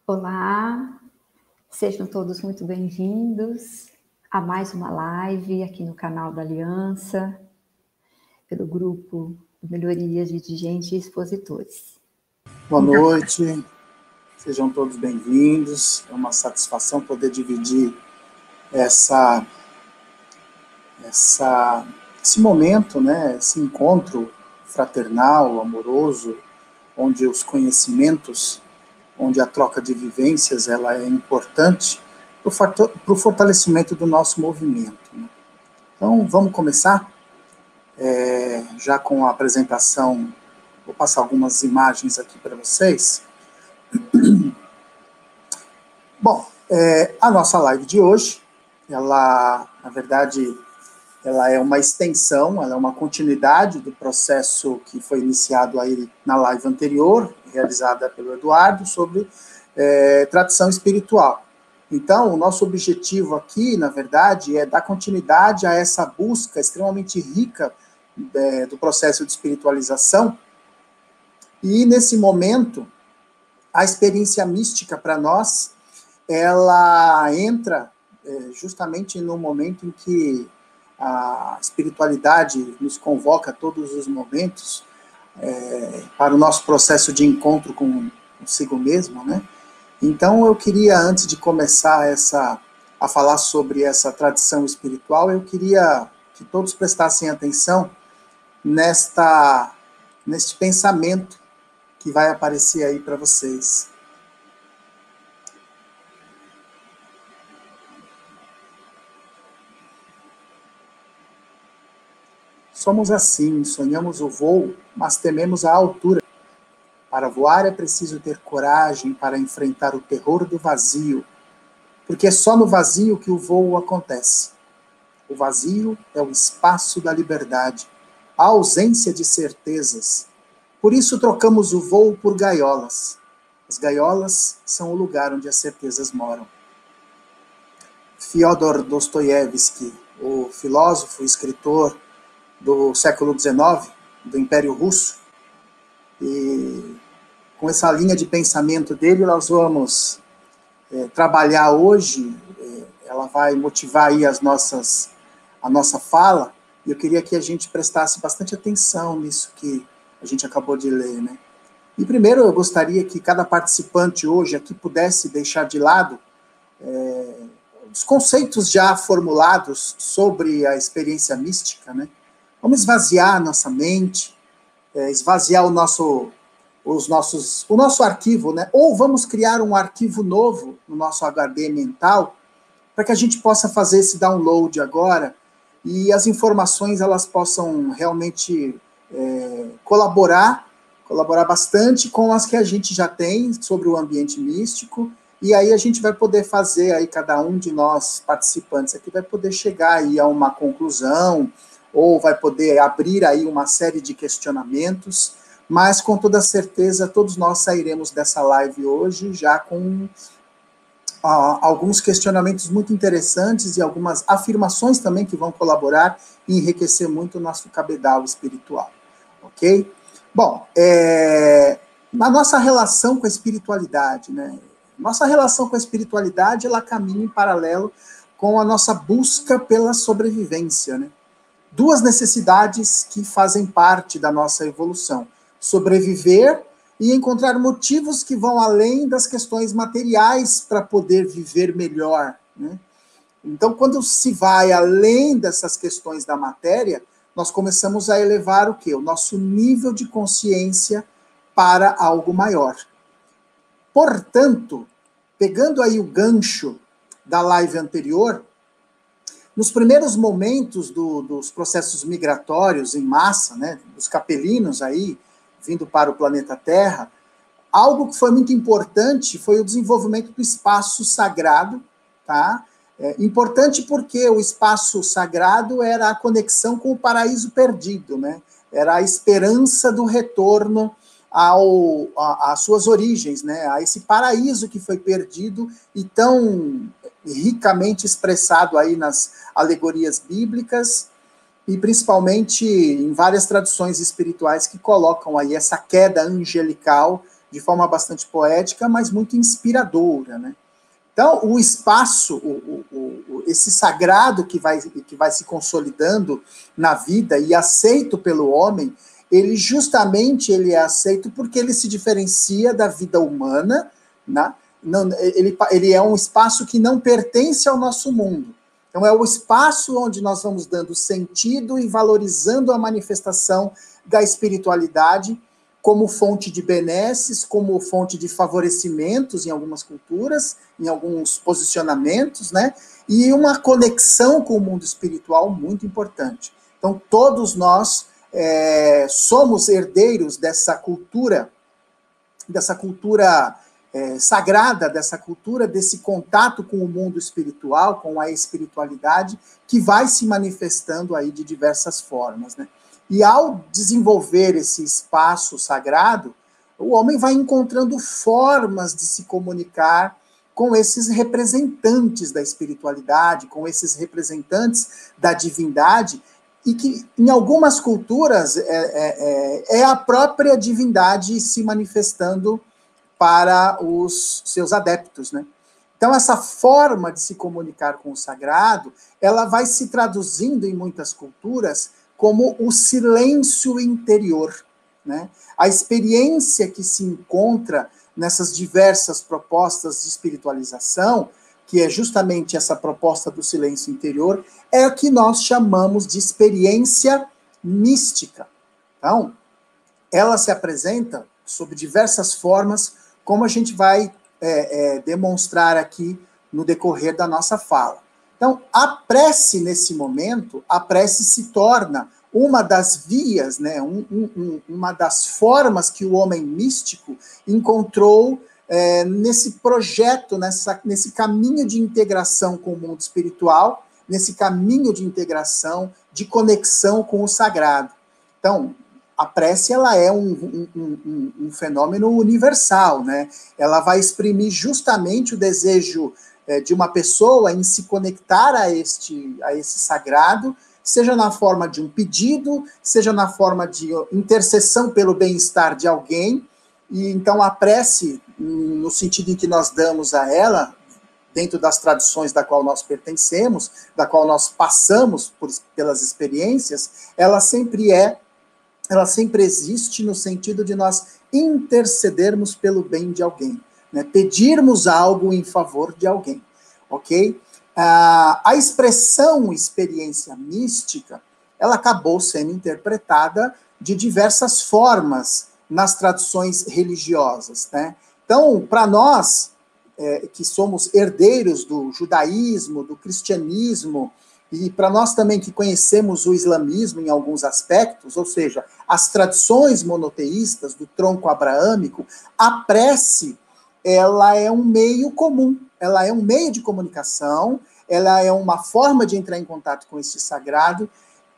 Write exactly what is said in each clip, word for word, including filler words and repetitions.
Olá, sejam todos muito bem-vindos a mais uma live aqui no canal da Aliança, pelo grupo Melhorias de Dirigentes e Expositores. Boa noite, sejam todos bem-vindos. É uma satisfação poder dividir essa, essa, esse momento, né, esse encontro fraternal, amoroso, onde os conhecimentos, onde a troca de vivências ela é importante para o fortalecimento do nosso movimento. Né? Então, vamos começar? É, já com a apresentação, vou passar algumas imagens aqui para vocês. Bom, é, a nossa live de hoje, ela, na verdade, ela é uma extensão, ela é uma continuidade do processo que foi iniciado aí na live anterior, realizada pelo Eduardo, sobre é, tradição espiritual. Então, o nosso objetivo aqui, na verdade, é dar continuidade a essa busca extremamente rica é, do processo de espiritualização. E, nesse momento, a experiência mística, para nós, ela entra é, justamente no momento em que a espiritualidade nos convoca a todos os momentos é, para o nosso processo de encontro com consigo mesmo, né? Então, eu queria, antes de começar essa, a falar sobre essa tradição espiritual, eu queria que todos prestassem atenção nesta, neste pensamento que vai aparecer aí para vocês. Somos assim, sonhamos o voo, mas tememos a altura. Para voar é preciso ter coragem para enfrentar o terror do vazio, porque é só no vazio que o voo acontece. O vazio é o espaço da liberdade, a ausência de certezas. Por isso trocamos o voo por gaiolas. As gaiolas são o lugar onde as certezas moram. Fyodor Dostoiévski, o filósofo e escritor do século dezenove, do Império Russo, e com essa linha de pensamento dele, nós vamos é, trabalhar hoje, é, ela vai motivar aí as nossas, a nossa fala, e eu queria que a gente prestasse bastante atenção nisso que a gente acabou de ler, né? E primeiro eu gostaria que cada participante hoje aqui pudesse deixar de lado é, os conceitos já formulados sobre a experiência mística, né? Vamos esvaziar a nossa mente, é, esvaziar o nosso, os nossos, o nosso arquivo, né? Ou vamos criar um arquivo novo no nosso H D mental, para que a gente possa fazer esse download agora e as informações elas possam realmente é, colaborar, colaborar bastante com as que a gente já tem sobre o ambiente místico, e aí a gente vai poder fazer, aí cada um de nós participantes aqui vai poder chegar aí a uma conclusão, ou vai poder abrir aí uma série de questionamentos, mas com toda certeza todos nós sairemos dessa live hoje já com ah, alguns questionamentos muito interessantes e algumas afirmações também que vão colaborar e enriquecer muito o nosso cabedal espiritual, ok? Bom, é, na nossa relação com a espiritualidade, né? Nossa relação com a espiritualidade, ela caminha em paralelo com a nossa busca pela sobrevivência, né? Duas necessidades que fazem parte da nossa evolução: sobreviver e encontrar motivos que vão além das questões materiais para poder viver melhor, né? Então, quando se vai além dessas questões da matéria, nós começamos a elevar o quê? O nosso nível de consciência para algo maior. Portanto, pegando aí o gancho da live anterior, nos primeiros momentos do, dos processos migratórios em massa, né, dos capelinos aí, vindo para o planeta Terra, algo que foi muito importante foi o desenvolvimento do espaço sagrado, tá? É, importante porque o espaço sagrado era a conexão com o paraíso perdido, né? Era a esperança do retorno ao, a, às suas origens, né? A esse paraíso que foi perdido e tão ricamente expressado aí nas alegorias bíblicas e principalmente em várias tradições espirituais que colocam aí essa queda angelical de forma bastante poética, mas muito inspiradora, né? Então, o espaço, o, o, o, esse sagrado que vai, que vai se consolidando na vida e aceito pelo homem, ele justamente ele é aceito porque ele se diferencia da vida humana, né? Não, ele, ele é um espaço que não pertence ao nosso mundo. Então, é o espaço onde nós vamos dando sentido e valorizando a manifestação da espiritualidade como fonte de benesses, como fonte de favorecimentos em algumas culturas, em alguns posicionamentos, né? E uma conexão com o mundo espiritual muito importante. Então, todos nós é, somos herdeiros dessa cultura, dessa cultura é, sagrada, dessa cultura, desse contato com o mundo espiritual, com a espiritualidade, que vai se manifestando aí de diversas formas, né? E ao desenvolver esse espaço sagrado, o homem vai encontrando formas de se comunicar com esses representantes da espiritualidade, com esses representantes da divindade, e que em algumas culturas é, é, é a própria divindade se manifestando para os seus adeptos, né? Então, essa forma de se comunicar com o sagrado, ela vai se traduzindo em muitas culturas como o silêncio interior, né? A experiência que se encontra nessas diversas propostas de espiritualização, que é justamente essa proposta do silêncio interior, é o que nós chamamos de experiência mística. Então, ela se apresenta sob diversas formas, como a gente vai é, é, demonstrar aqui no decorrer da nossa fala. Então, a prece, nesse momento, a prece se torna uma das vias, né, um, um, uma das formas que o homem místico encontrou é, nesse projeto, nessa, nesse caminho de integração com o mundo espiritual, nesse caminho de integração, de conexão com o sagrado. Então, a prece ela é um, um, um, um fenômeno universal, né? Ela vai exprimir justamente o desejo é, de uma pessoa em se conectar a este, a esse sagrado, seja na forma de um pedido, seja na forma de intercessão pelo bem-estar de alguém. E então a prece, no sentido em que nós damos a ela, dentro das tradições da qual nós pertencemos, da qual nós passamos por, pelas experiências, ela sempre é, ela sempre existe no sentido de nós intercedermos pelo bem de alguém, né? Pedirmos algo em favor de alguém, ok? Ah, a expressão experiência mística, ela acabou sendo interpretada de diversas formas nas tradições religiosas, né? Então, para nós, é, que somos herdeiros do judaísmo, do cristianismo, e para nós também que conhecemos o islamismo em alguns aspectos, ou seja, as tradições monoteístas do tronco abraâmico, a prece, ela é um meio comum, ela é um meio de comunicação, ela é uma forma de entrar em contato com esse sagrado,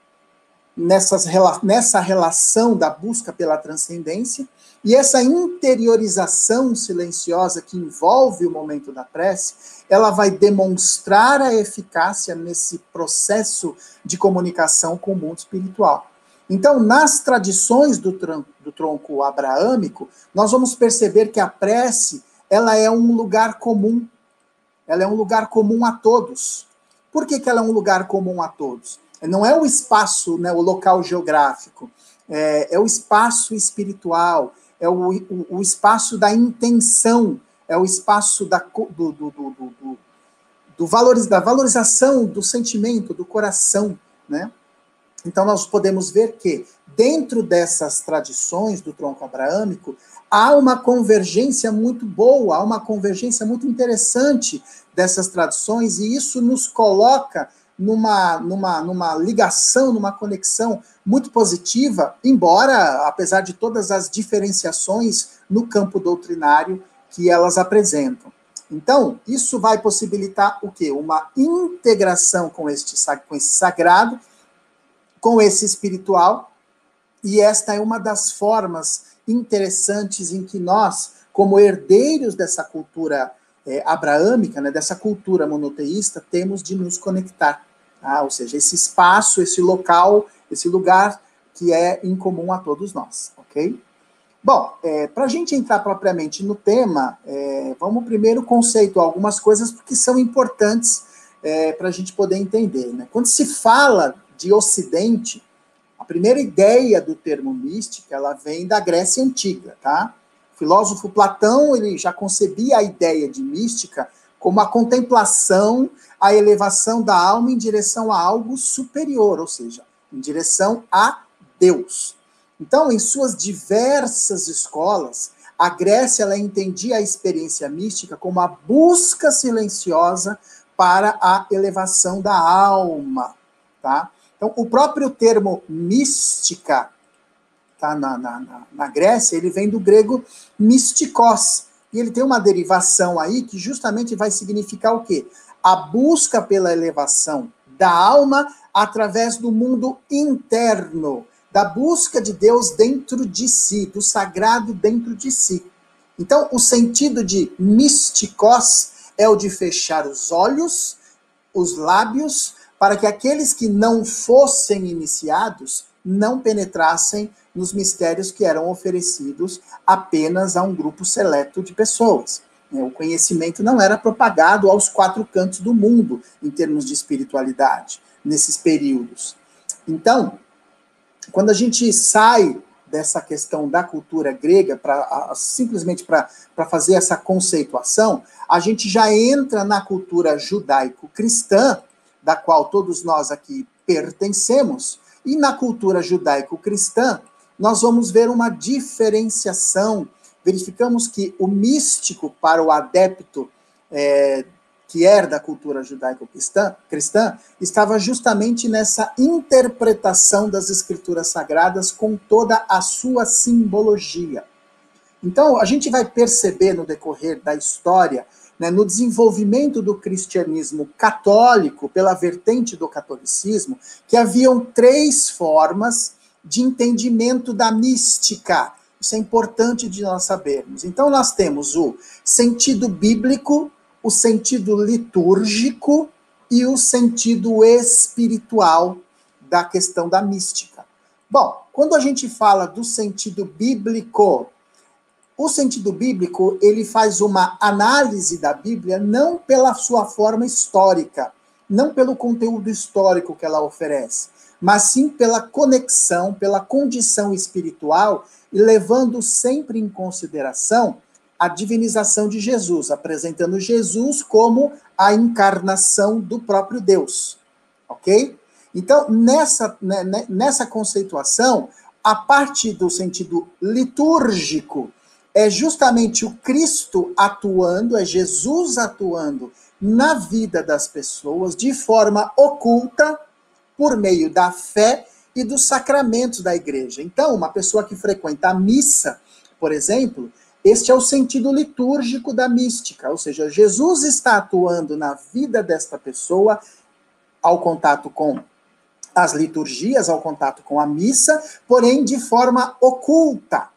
nessas, nessa relação da busca pela transcendência, e essa interiorização silenciosa que envolve o momento da prece, ela vai demonstrar a eficácia nesse processo de comunicação com o mundo espiritual. Então, nas tradições do tronco, do tronco abraâmico, nós vamos perceber que a prece, ela é um lugar comum. Ela é um lugar comum a todos. Por que que ela é um lugar comum a todos? Não é o espaço, né, o local geográfico, é, é o espaço espiritual, é o, o, o espaço da intenção, é o espaço da, do, do, do, do, do valoriz, da valorização do sentimento, do coração, né? Então, nós podemos ver que, dentro dessas tradições do tronco abraâmico, há uma convergência muito boa, há uma convergência muito interessante dessas tradições, e isso nos coloca numa, numa, numa ligação, numa conexão muito positiva, embora, apesar de todas as diferenciações no campo doutrinário que elas apresentam. Então, isso vai possibilitar o quê? Uma integração com, este, com esse sagrado, com esse espiritual, e esta é uma das formas interessantes em que nós, como herdeiros dessa cultura é, abraâmica, né, dessa cultura monoteísta, temos de nos conectar. Tá? Ou seja, esse espaço, esse local, esse lugar que é em comum a todos nós, ok? Bom, é, para a gente entrar propriamente no tema, é, vamos primeiro conceituar algumas coisas porque são importantes é, para a gente poder entender, né? Quando se fala de Ocidente, a primeira ideia do termo mística, ela vem da Grécia Antiga, tá? O filósofo Platão, ele já concebia a ideia de mística como a contemplação, a elevação da alma em direção a algo superior, ou seja, em direção a Deus. Então, em suas diversas escolas, a Grécia ela entendia a experiência mística como a busca silenciosa para a elevação da alma, tá? Então, o próprio termo mística, tá, na, na, na Grécia, ele vem do grego mystikos, e ele tem uma derivação aí que justamente vai significar o quê? A busca pela elevação da alma através do mundo interno, da busca de Deus dentro de si, do sagrado dentro de si. Então, o sentido de mystikos é o de fechar os olhos, os lábios, para que aqueles que não fossem iniciados não penetrassem nos mistérios que eram oferecidos apenas a um grupo seleto de pessoas. O conhecimento não era propagado aos quatro cantos do mundo, em termos de espiritualidade, nesses períodos. Então, quando a gente sai dessa questão da cultura grega, pra, simplesmente para fazer essa conceituação, a gente já entra na cultura judaico-cristã, da qual todos nós aqui pertencemos, e na cultura judaico-cristã, nós vamos ver uma diferenciação. Verificamos que o místico para o adepto é, que era da cultura judaico-cristã, cristã, estava justamente nessa interpretação das escrituras sagradas com toda a sua simbologia. Então, a gente vai perceber no decorrer da história, né, no desenvolvimento do cristianismo católico, pela vertente do catolicismo, que haviam três formas de entendimento da mística. Isso é importante de nós sabermos. Então, nós temos o sentido bíblico, o sentido litúrgico e o sentido espiritual da questão da mística. Bom, quando a gente fala do sentido bíblico, o sentido bíblico, ele faz uma análise da Bíblia não pela sua forma histórica, não pelo conteúdo histórico que ela oferece, mas sim pela conexão, pela condição espiritual, e levando sempre em consideração a divinização de Jesus, apresentando Jesus como a encarnação do próprio Deus, ok? Então, nessa, né, nessa conceituação, a parte do sentido litúrgico é justamente o Cristo atuando, é Jesus atuando na vida das pessoas de forma oculta, por meio da fé e dos sacramentos da igreja. Então, uma pessoa que frequenta a missa, por exemplo, este é o sentido litúrgico da mística, ou seja, Jesus está atuando na vida desta pessoa ao contato com as liturgias, ao contato com a missa, porém de forma oculta.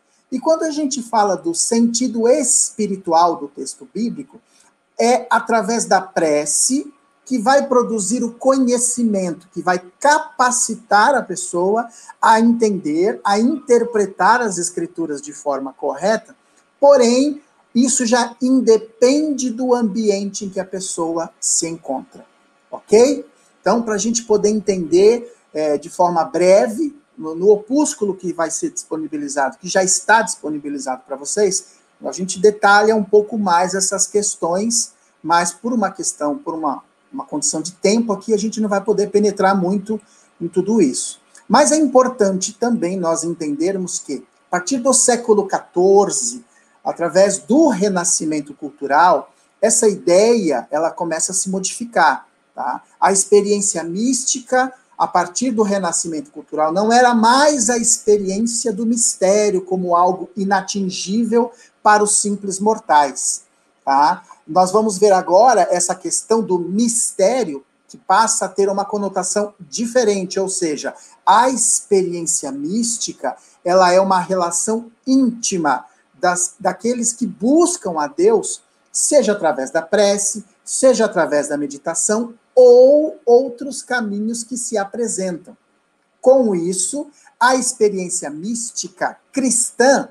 E quando a gente fala do sentido espiritual do texto bíblico, é através da prece que vai produzir o conhecimento, que vai capacitar a pessoa a entender, a interpretar as escrituras de forma correta, porém, isso já independe do ambiente em que a pessoa se encontra, ok? Então, para a gente poder entender é, de forma breve, no, no opúsculo que vai ser disponibilizado, que já está disponibilizado para vocês, a gente detalha um pouco mais essas questões, mas por uma questão, por uma uma condição de tempo aqui, a gente não vai poder penetrar muito em tudo isso. Mas é importante também nós entendermos que, a partir do século quatorze, através do renascimento cultural, essa ideia ela começa a se modificar. Tá? A experiência mística, a partir do renascimento cultural, não era mais a experiência do mistério como algo inatingível para os simples mortais. Tá? Nós vamos ver agora essa questão do mistério, que passa a ter uma conotação diferente, ou seja, a experiência mística, ela é uma relação íntima das, daqueles que buscam a Deus, seja através da prece, seja através da meditação, ou outros caminhos que se apresentam. Com isso, a experiência mística cristã,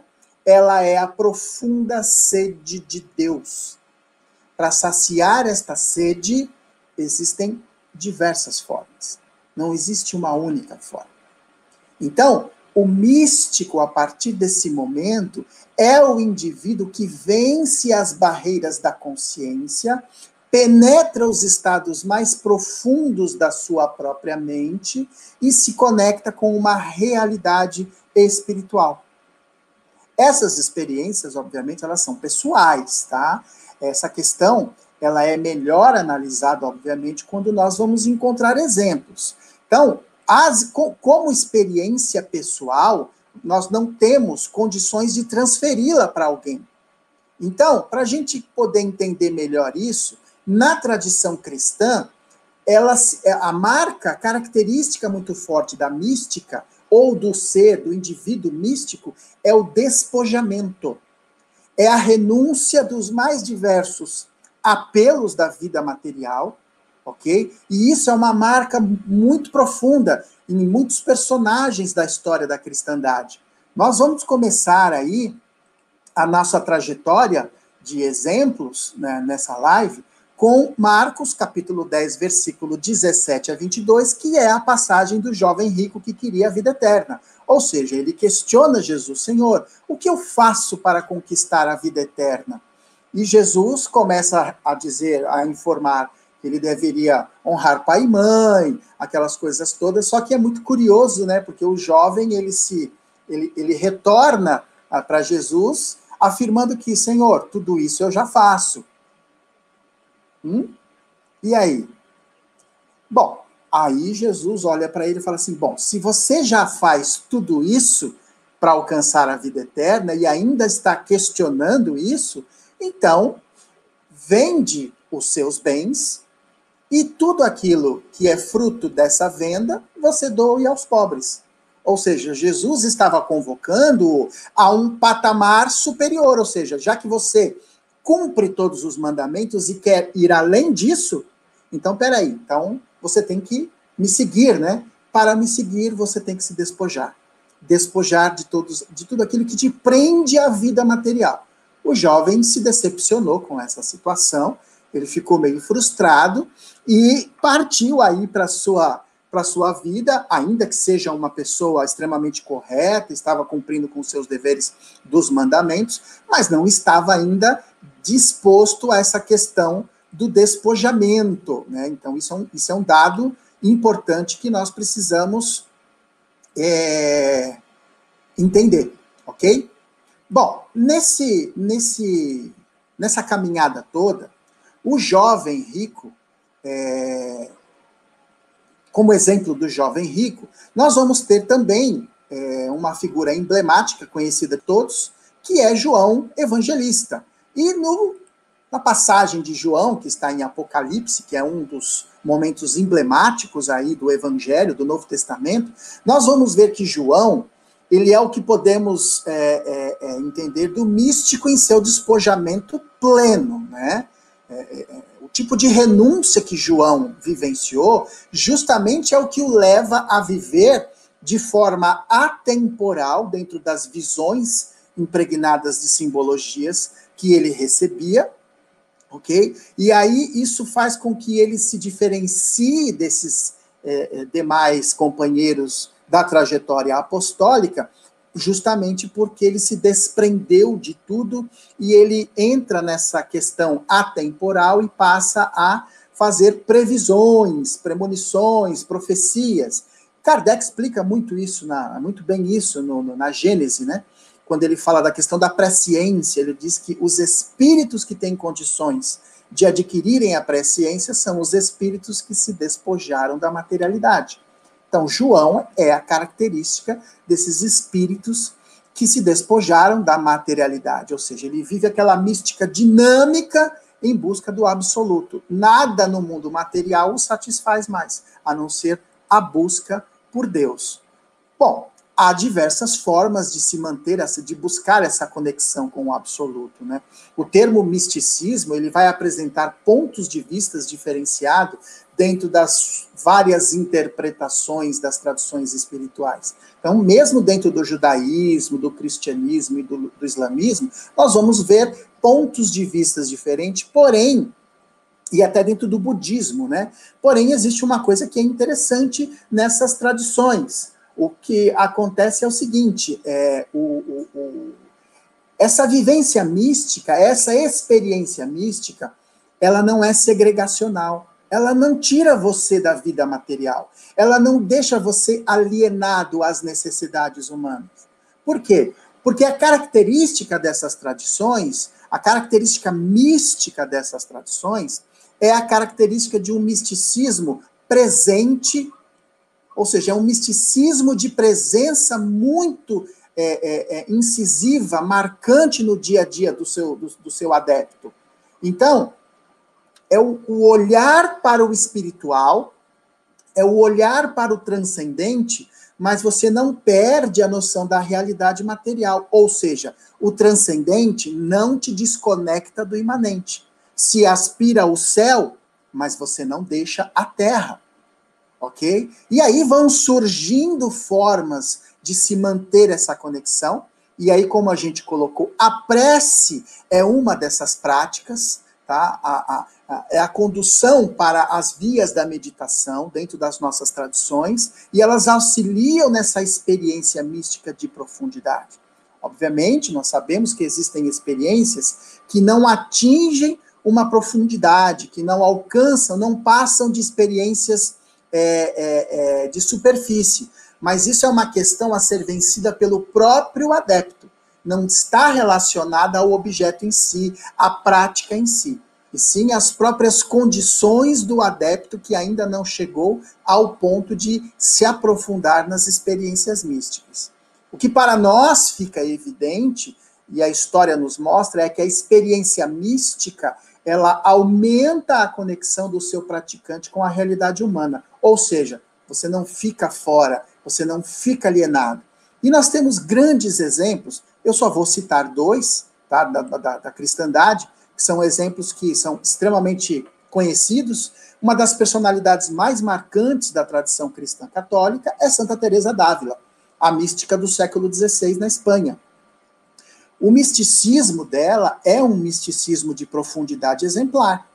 ela é a profunda sede de Deus. Para saciar esta sede, existem diversas formas. Não existe uma única forma. Então, o místico, a partir desse momento, é o indivíduo que vence as barreiras da consciência, penetra os estados mais profundos da sua própria mente e se conecta com uma realidade espiritual. Essas experiências, obviamente, elas são pessoais, tá? Essa questão, ela é melhor analisada, obviamente, quando nós vamos encontrar exemplos. Então, as, como experiência pessoal, nós não temos condições de transferi-la para alguém. Então, para a gente poder entender melhor isso, na tradição cristã, ela, a marca, a característica muito forte da mística, ou do ser, do indivíduo místico, é o despojamento. É a renúncia dos mais diversos apelos da vida material, ok? E isso é uma marca muito profunda em muitos personagens da história da cristandade. Nós vamos começar aí a nossa trajetória de exemplos, né, nessa live, com Marcos, capítulo dez, versículo dezessete a vinte e dois, que é a passagem do jovem rico que queria a vida eterna. Ou seja, ele questiona Jesus: Senhor, o que eu faço para conquistar a vida eterna? E Jesus começa a dizer, a informar que ele deveria honrar pai e mãe, aquelas coisas todas, só que é muito curioso, né? Porque o jovem, ele se ele, ele retorna para Jesus, afirmando que, Senhor, tudo isso eu já faço. Hum? E aí? Bom, aí Jesus olha para ele e fala assim, bom, se você já faz tudo isso para alcançar a vida eterna e ainda está questionando isso, então vende os seus bens e tudo aquilo que é fruto dessa venda, você doe aos pobres. Ou seja, Jesus estava convocando a um patamar superior, ou seja, já que você cumpre todos os mandamentos e quer ir além disso, então, peraí, então você tem que me seguir, né? Para me seguir, você tem que se despojar. Despojar de, todos, de tudo aquilo que te prende à vida material. O jovem se decepcionou com essa situação, ele ficou meio frustrado e partiu aí para sua para sua vida, ainda que seja uma pessoa extremamente correta, estava cumprindo com seus deveres dos mandamentos, mas não estava ainda disposto a essa questão do despojamento, né? Então, isso é um, isso é um dado importante que nós precisamos é, entender, ok? Bom, nesse, nesse, nessa caminhada toda, o jovem rico, é, como exemplo do jovem rico, nós vamos ter também é, uma figura emblemática, conhecida de todos, que é João Evangelista. E no, na passagem de João, que está em Apocalipse, que é um dos momentos emblemáticos aí do Evangelho, do Novo Testamento, nós vamos ver que João, ele é o que podemos é, é, é, entender do místico em seu despojamento pleno, né? É, é, o tipo de renúncia que João vivenciou, justamente é o que o leva a viver de forma atemporal, dentro das visões impregnadas de simbologias que ele recebia, ok? E aí isso faz com que ele se diferencie desses é, demais companheiros da trajetória apostólica, justamente porque ele se desprendeu de tudo e ele entra nessa questão atemporal e passa a fazer previsões, premonições, profecias. Kardec explica muito isso, na, muito bem isso no, no, na Gênese, né? Quando ele fala da questão da presciência, ele diz que os espíritos que têm condições de adquirirem a presciência são os espíritos que se despojaram da materialidade. Então, João é a característica desses espíritos que se despojaram da materialidade, ou seja, ele vive aquela mística dinâmica em busca do absoluto. Nada no mundo material o satisfaz mais, a não ser a busca por Deus. Bom, há diversas formas de se manter, essa, de buscar essa conexão com o absoluto, né? O termo misticismo, ele vai apresentar pontos de vistas diferenciados dentro das várias interpretações das tradições espirituais. Então, mesmo dentro do judaísmo, do cristianismo e do, do islamismo, nós vamos ver pontos de vistas diferentes, porém, e até dentro do budismo, né? Porém, existe uma coisa que é interessante nessas tradições. O que acontece é o seguinte, é, o, o, o, essa vivência mística, essa experiência mística, ela não é segregacional. Ela não tira você da vida material. Ela não deixa você alienado às necessidades humanas. Por quê? Porque a característica dessas tradições, a característica mística dessas tradições, é a característica de um misticismo presente, ou seja, é um misticismo de presença muito é, é, é, incisiva, marcante no dia a dia do seu, do, do seu adepto. Então, é o, o olhar para o espiritual, é o olhar para o transcendente, mas você não perde a noção da realidade material. Ou seja, o transcendente não te desconecta do imanente. Se aspira ao céu, mas você não deixa a terra. Ok? E aí vão surgindo formas de se manter essa conexão. E aí, como a gente colocou, a prece é uma dessas práticas, tá? A, a, a, é a condução para as vias da meditação dentro das nossas tradições, e elas auxiliam nessa experiência mística de profundidade. Obviamente, nós sabemos que existem experiências que não atingem uma profundidade, que não alcançam, não passam de experiências É, é, é, de superfície, mas isso é uma questão a ser vencida pelo próprio adepto, não está relacionada ao objeto em si, à prática em si, e sim às próprias condições do adepto que ainda não chegou ao ponto de se aprofundar nas experiências místicas. O que para nós fica evidente, e a história nos mostra, é que a experiência mística ela aumenta a conexão do seu praticante com a realidade humana. Ou seja, você não fica fora, você não fica alienado. E nós temos grandes exemplos, eu só vou citar dois, tá, da, da, da cristandade, que são exemplos que são extremamente conhecidos. Uma das personalidades mais marcantes da tradição cristã católica é Santa Teresa d'Ávila, a mística do século dezesseis na Espanha. O misticismo dela é um misticismo de profundidade exemplar.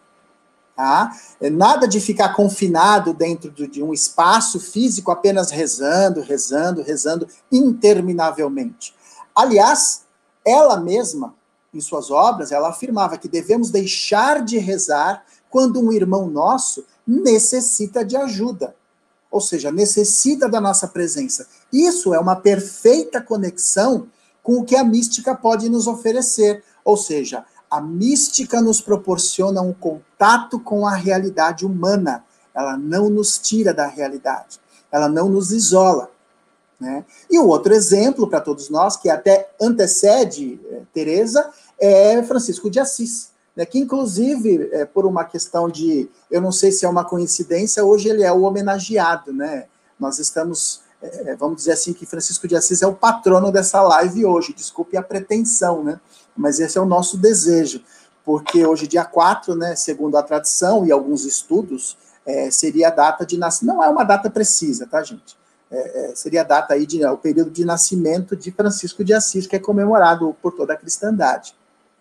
Tá? Nada de ficar confinado dentro de um espaço físico apenas rezando, rezando, rezando interminavelmente. Aliás, ela mesma, em suas obras, ela afirmava que devemos deixar de rezar quando um irmão nosso necessita de ajuda. Ou seja, necessita da nossa presença. Isso é uma perfeita conexão com o que a mística pode nos oferecer. Ou seja, a mística nos proporciona um contato com a realidade humana. Ela não nos tira da realidade. Ela não nos isola. Né? E o outro exemplo para todos nós, que até antecede é, Teresa, é Francisco de Assis. Né? Que, inclusive, é, por uma questão de... Eu não sei se é uma coincidência, hoje ele é o homenageado. Né? Nós estamos... É, vamos dizer assim, que Francisco de Assis é o patrono dessa live hoje, desculpe a pretensão, né? Mas esse é o nosso desejo, porque hoje, dia quatro, né, segundo a tradição e alguns estudos, é, seria a data de nascimento, não é uma data precisa, tá, gente? É, é, seria a data aí, de, o período de nascimento de Francisco de Assis, que é comemorado por toda a cristandade.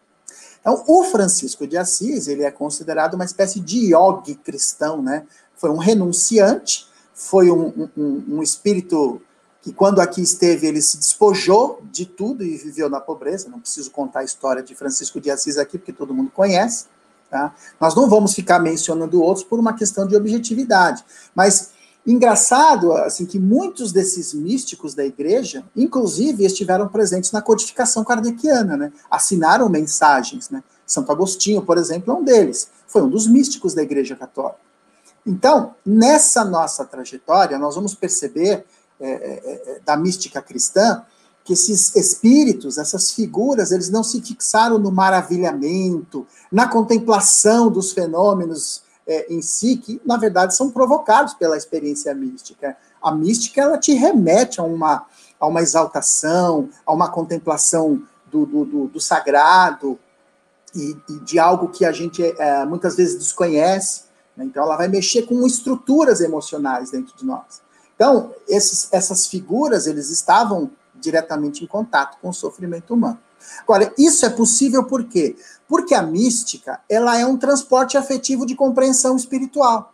Então, o Francisco de Assis, ele é considerado uma espécie de yogi cristão, né? Foi um renunciante, foi um, um, um espírito que, quando aqui esteve, ele se despojou de tudo e viveu na pobreza. Não preciso contar a história de Francisco de Assis aqui, porque todo mundo conhece. Tá? Nós não vamos ficar mencionando outros por uma questão de objetividade. Mas, engraçado, assim, que muitos desses místicos da igreja, inclusive, estiveram presentes na codificação kardeciana, né? Assinaram mensagens. Né? Santo Agostinho, por exemplo, é um deles. Foi um dos místicos da igreja católica. Então, nessa nossa trajetória, nós vamos perceber, é, é, da mística cristã, que esses espíritos, essas figuras, eles não se fixaram no maravilhamento, na contemplação dos fenômenos é, em si, que, na verdade, são provocados pela experiência mística. A mística, ela te remete a uma, a uma exaltação, a uma contemplação do, do, do, do sagrado e, e de algo que a gente é, muitas vezes desconhece. Né? Então, ela vai mexer com estruturas emocionais dentro de nós. Então, esses, essas figuras, eles estavam diretamente em contato com o sofrimento humano. Agora, isso é possível por quê? Porque a mística, ela é um transporte afetivo de compreensão espiritual.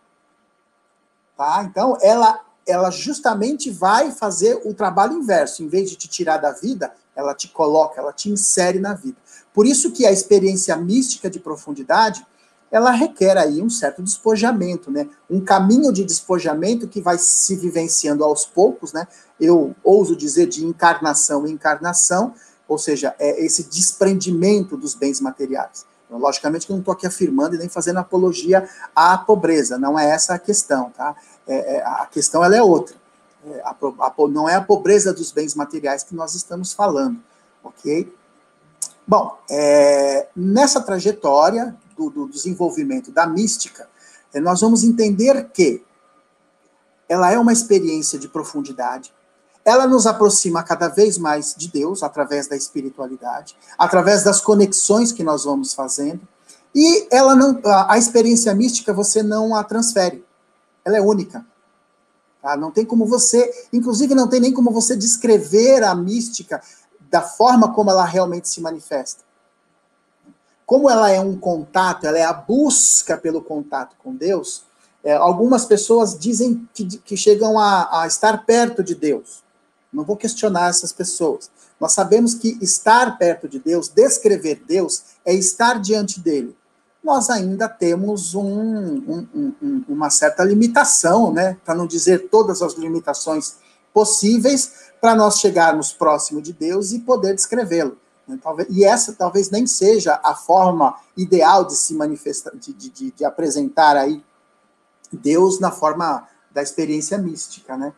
Tá? Então, ela, ela justamente vai fazer o trabalho inverso. Em vez de te tirar da vida, ela te coloca, ela te insere na vida. Por isso que a experiência mística de profundidade, ela requer aí um certo despojamento, né? Um caminho de despojamento que vai se vivenciando aos poucos, né? Eu ouso dizer de encarnação em encarnação, ou seja, é esse desprendimento dos bens materiais. Então, logicamente que eu não estou aqui afirmando e nem fazendo apologia à pobreza, não é essa a questão, tá? É, é, a questão ela é outra. É, a, a, não é a pobreza dos bens materiais que nós estamos falando, ok? Bom, é, nessa trajetória do, do desenvolvimento da mística, é, nós vamos entender que ela é uma experiência de profundidade, ela nos aproxima cada vez mais de Deus, através da espiritualidade, através das conexões que nós vamos fazendo, e ela não, a, a experiência mística você não a transfere, ela é única. Tá? Não tem como você, inclusive não tem nem como você descrever a mística da forma como ela realmente se manifesta. Como ela é um contato, ela é a busca pelo contato com Deus, é, algumas pessoas dizem que, que chegam a, a estar perto de Deus. Não vou questionar essas pessoas. Nós sabemos que estar perto de Deus, descrever Deus, é estar diante dele. Nós ainda temos um, um, um, uma certa limitação, né? Para não dizer todas as limitações possíveis, para nós chegarmos próximo de Deus e poder descrevê-lo. E essa talvez nem seja a forma ideal de se manifestar, de, de, de apresentar aí Deus na forma da experiência mística, né?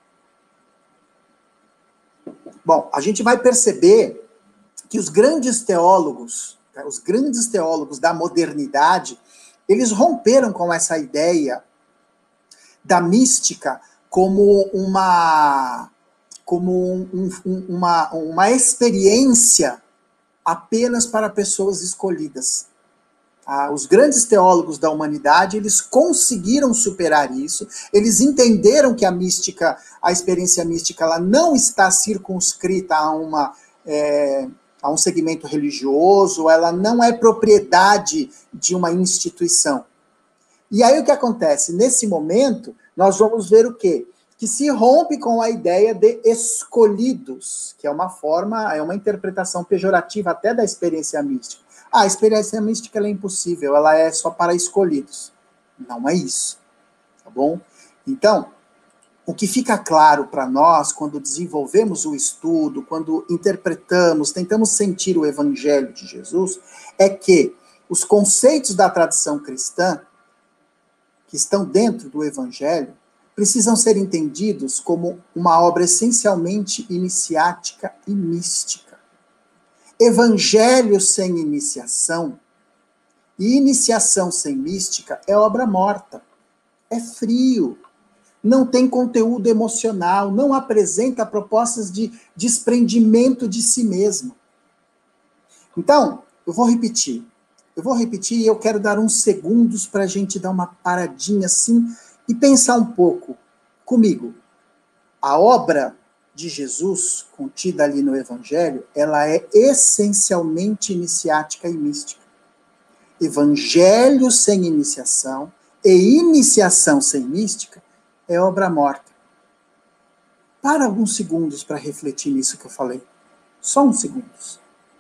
Bom, a gente vai perceber que os grandes teólogos, os grandes teólogos da modernidade, eles romperam com essa ideia da mística como uma, como um, um, uma, uma experiência apenas para pessoas escolhidas. Ah, os grandes teólogos da humanidade, eles conseguiram superar isso, eles entenderam que a mística, a experiência mística, ela não está circunscrita a, uma, é, a um segmento religioso, ela não é propriedade de uma instituição. E aí o que acontece? Nesse momento, nós vamos ver o quê? Que se rompe com a ideia de escolhidos, que é uma forma, é uma interpretação pejorativa até da experiência mística. Ah, a experiência mística ela é impossível, ela é só para escolhidos. Não é isso, tá bom? Então, o que fica claro para nós quando desenvolvemos o estudo, quando interpretamos, tentamos sentir o evangelho de Jesus, é que os conceitos da tradição cristã, que estão dentro do evangelho, precisam ser entendidos como uma obra essencialmente iniciática e mística. Evangelho sem iniciação e iniciação sem mística é obra morta, é frio, não tem conteúdo emocional, não apresenta propostas de desprendimento de si mesmo. Então, eu vou repetir, eu vou repetir e eu quero dar uns segundos para a gente dar uma paradinha assim e pensar um pouco comigo. A obra de Jesus, contida ali no Evangelho, ela é essencialmente iniciática e mística. Evangelho sem iniciação e iniciação sem mística é obra morta. Para alguns segundos para refletir nisso que eu falei. Só uns segundos.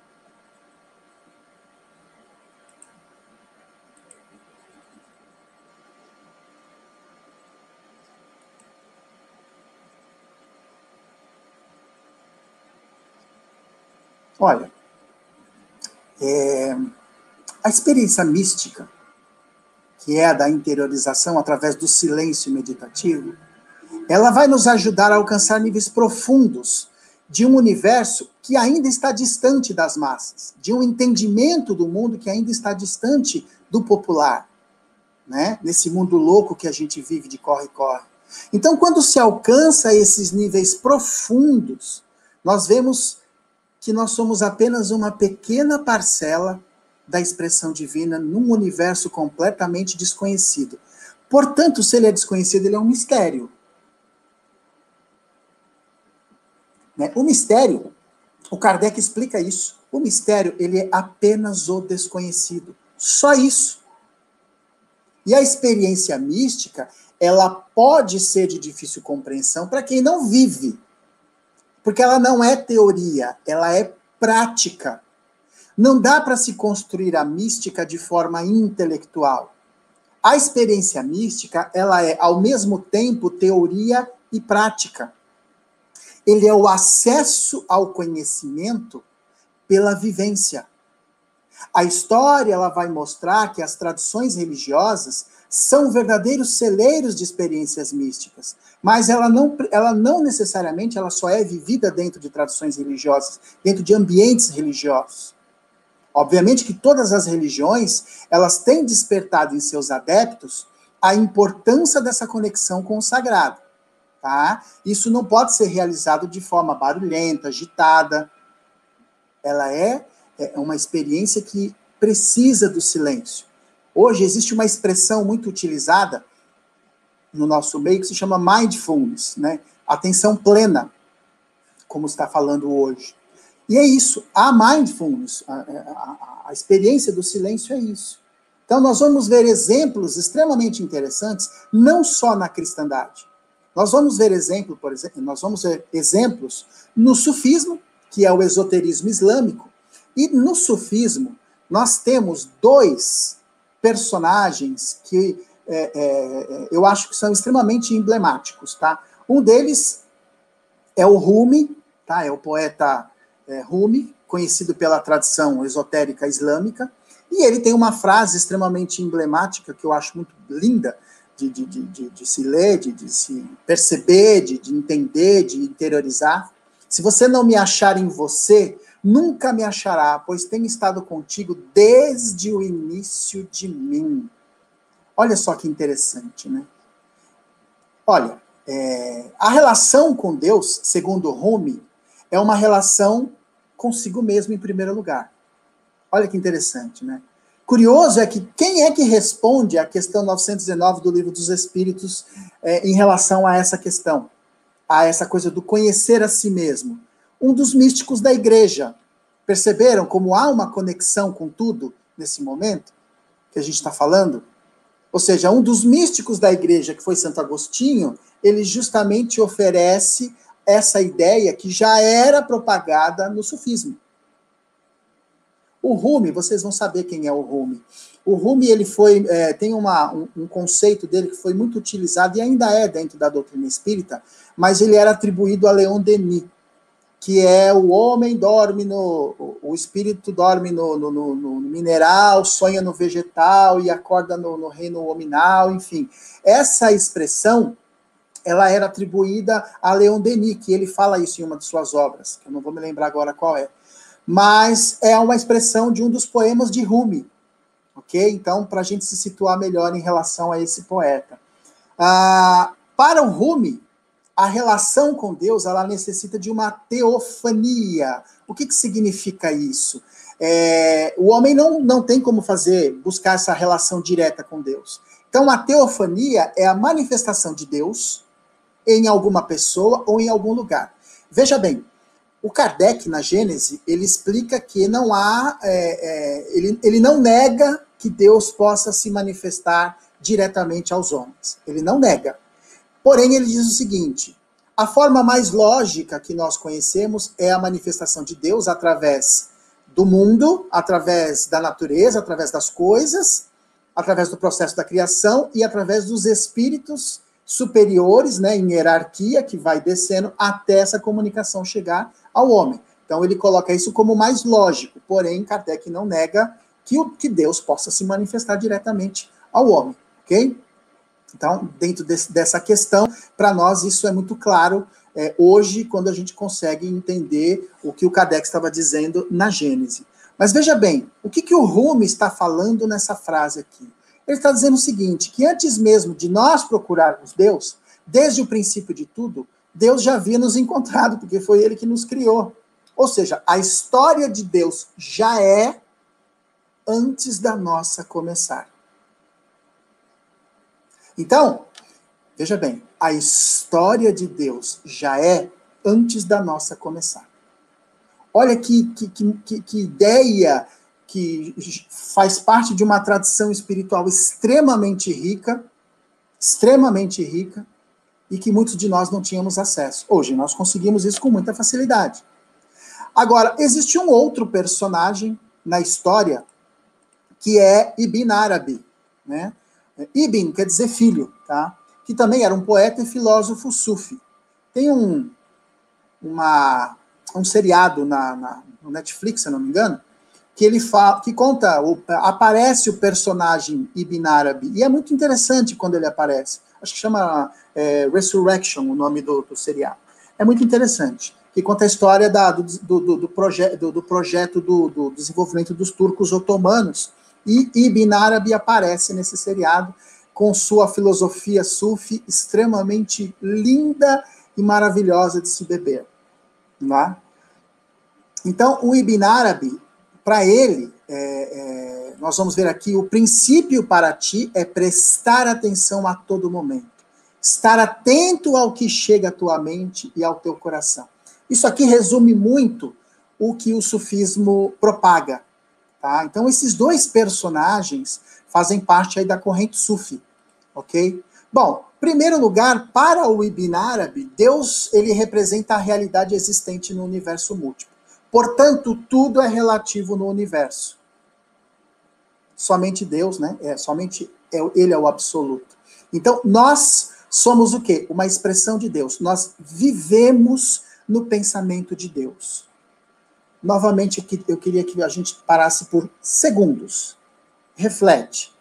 Olha, é, a experiência mística, que é a da interiorização através do silêncio meditativo, ela vai nos ajudar a alcançar níveis profundos de um universo que ainda está distante das massas, de um entendimento do mundo que ainda está distante do popular, né? Nesse mundo louco que a gente vive de corre-corre. Então, quando se alcança esses níveis profundos, nós vemos que nós somos apenas uma pequena parcela da expressão divina num universo completamente desconhecido. Portanto, se ele é desconhecido, ele é um mistério. Né? O mistério, o Kardec explica isso. O mistério, ele é apenas o desconhecido. Só isso. E a experiência mística, ela pode ser de difícil compreensão para quem não vive. Porque ela não é teoria, ela é prática. Não dá para se construir a mística de forma intelectual. A experiência mística, ela é, ao mesmo tempo, teoria e prática. Ele é o acesso ao conhecimento pela vivência. A história, ela vai mostrar que as tradições religiosas são verdadeiros celeiros de experiências místicas, mas ela não, ela não necessariamente ela só é vivida dentro de tradições religiosas, dentro de ambientes religiosos. Obviamente que todas as religiões, elas têm despertado em seus adeptos a importância dessa conexão com o sagrado. Tá? Isso não pode ser realizado de forma barulhenta, agitada. Ela é, é uma experiência que precisa do silêncio. Hoje existe uma expressão muito utilizada no nosso meio que se chama mindfulness, né? Atenção plena, como está falando hoje. E é isso, a mindfulness, a, a, a experiência do silêncio é isso. Então nós vamos ver exemplos extremamente interessantes, não só na cristandade. Nós vamos ver exemplo, por exemplo, nós vamos ver exemplos no sufismo, que é o esoterismo islâmico, e no sufismo nós temos dois personagens que é, é, eu acho que são extremamente emblemáticos, tá? Um deles é o Rumi, tá? É o poeta é, Rumi, conhecido pela tradição esotérica islâmica, e ele tem uma frase extremamente emblemática que eu acho muito linda de, de, de, de, de se ler, de, de se perceber, de, de entender, de interiorizar. Se você não me achar em você, nunca me achará, pois tenho estado contigo desde o início de mim. Olha só que interessante, né? Olha, é, a relação com Deus, segundo Rumi, é uma relação consigo mesmo em primeiro lugar. Olha que interessante, né? Curioso é que quem é que responde à questão novecentos e nove do Livro dos Espíritos é, em relação a essa questão, a essa coisa do conhecer a si mesmo? Um dos místicos da igreja. Perceberam como há uma conexão com tudo nesse momento que a gente está falando? Ou seja, um dos místicos da igreja, que foi Santo Agostinho, ele justamente oferece essa ideia que já era propagada no sufismo. O Rumi, vocês vão saber quem é o Rumi. O Rumi, ele foi, é, tem uma, um, um conceito dele que foi muito utilizado e ainda é dentro da doutrina espírita, mas ele era atribuído a Leon Denis, que é o homem dorme no, o espírito dorme no, no, no, no mineral, sonha no vegetal e acorda no, no reino hominal, enfim. Essa expressão, ela era atribuída a Leon Denis, que ele fala isso em uma de suas obras, que eu não vou me lembrar agora qual é. Mas é uma expressão de um dos poemas de Rumi, ok? Então, para a gente se situar melhor em relação a esse poeta. Ah, para o Rumi, a relação com Deus, ela necessita de uma teofania. O que, que significa isso? É, o homem não, não tem como fazer, buscar essa relação direta com Deus. Então, a teofania é a manifestação de Deus em alguma pessoa ou em algum lugar. Veja bem, o Kardec, na Gênese, ele explica que não há, é, é, ele, ele não nega que Deus possa se manifestar diretamente aos homens. Ele não nega. Porém, ele diz o seguinte: a forma mais lógica que nós conhecemos é a manifestação de Deus através do mundo, através da natureza, através das coisas, através do processo da criação e através dos espíritos superiores, né, em hierarquia, que vai descendo até essa comunicação chegar ao homem. Então ele coloca isso como mais lógico, porém Kardec não nega que, o, que Deus possa se manifestar diretamente ao homem, ok? Então, dentro desse, dessa questão, para nós isso é muito claro é, hoje, quando a gente consegue entender o que o Kardec estava dizendo na Gênese. Mas veja bem, o que, que o Rumi está falando nessa frase aqui? Ele está dizendo o seguinte, que antes mesmo de nós procurarmos Deus, desde o princípio de tudo, Deus já havia nos encontrado, porque foi ele que nos criou. Ou seja, a história de Deus já é antes da nossa começar. Então, veja bem, a história de Deus já é antes da nossa começar. Olha que, que, que, que ideia que faz parte de uma tradição espiritual extremamente rica, extremamente rica, e que muitos de nós não tínhamos acesso. Hoje nós conseguimos isso com muita facilidade. Agora, existe um outro personagem na história que é Ibn Arabi, né? Ibn quer dizer filho, tá? Que também era um poeta e filósofo sufi. Tem um, uma, um seriado na, na, no Netflix, se eu não me engano, que ele fala, que conta, o, aparece o personagem Ibn Arabi, e é muito interessante quando ele aparece. Acho que chama é, Resurrection, o nome do, do seriado. É muito interessante, que conta a história da, do, do, do, do, proje, do, do projeto do, do desenvolvimento dos turcos otomanos, e Ibn Arabi aparece nesse seriado com sua filosofia sufi extremamente linda e maravilhosa de se beber. Não é? Então, o Ibn Arabi, para ele, é, é, nós vamos ver aqui, o princípio para ti é prestar atenção a todo momento. Estar atento ao que chega à tua mente e ao teu coração. Isso aqui resume muito o que o sufismo propaga. Tá? Então, esses dois personagens fazem parte aí da corrente sufi. Ok? Bom, em primeiro lugar, para o Ibn Arabi, Deus ele representa a realidade existente no universo múltiplo. Portanto, tudo é relativo no universo. Somente Deus, né? É, somente ele é o absoluto. Então, nós somos o quê? Uma expressão de Deus. Nós vivemos no pensamento de Deus. Novamente, eu queria que a gente parasse por segundos. Reflete.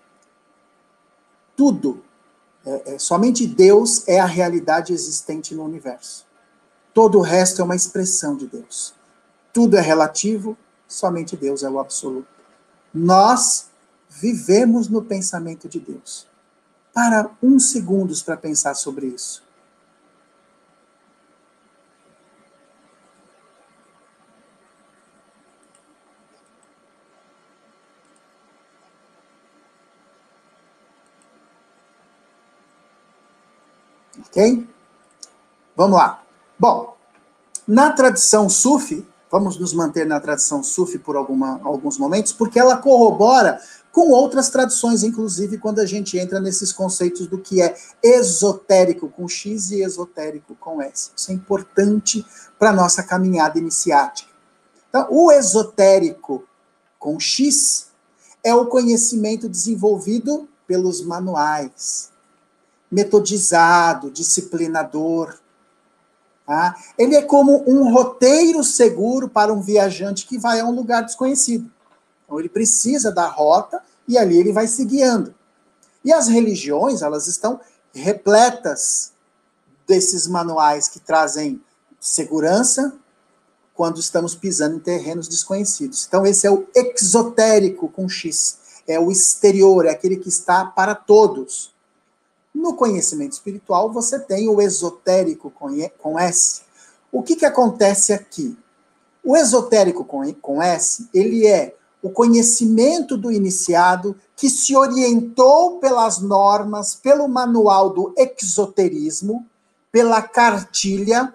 Tudo, é, é, somente Deus é a realidade existente no universo. Todo o resto é uma expressão de Deus. Tudo é relativo, somente Deus é o absoluto. Nós vivemos no pensamento de Deus. Para uns segundos para pensar sobre isso. Ok? Vamos lá. Bom, na tradição sufi, vamos nos manter na tradição sufi por alguma, alguns momentos, porque ela corrobora com outras tradições, inclusive quando a gente entra nesses conceitos do que é esotérico com X e esotérico com S. Isso é importante para a nossa caminhada iniciática. Então, o esotérico com X é o conhecimento desenvolvido pelos manuais, metodizado, disciplinador. Tá? Ele é como um roteiro seguro para um viajante que vai a um lugar desconhecido. Então ele precisa da rota e ali ele vai se guiando. E as religiões, elas estão repletas desses manuais que trazem segurança quando estamos pisando em terrenos desconhecidos. Então esse é o exotérico com X. É o exterior, é aquele que está para todos. No conhecimento espiritual, você tem o esotérico com S. O que, que acontece aqui? O esotérico com S, ele é o conhecimento do iniciado que se orientou pelas normas, pelo manual do exoterismo, pela cartilha.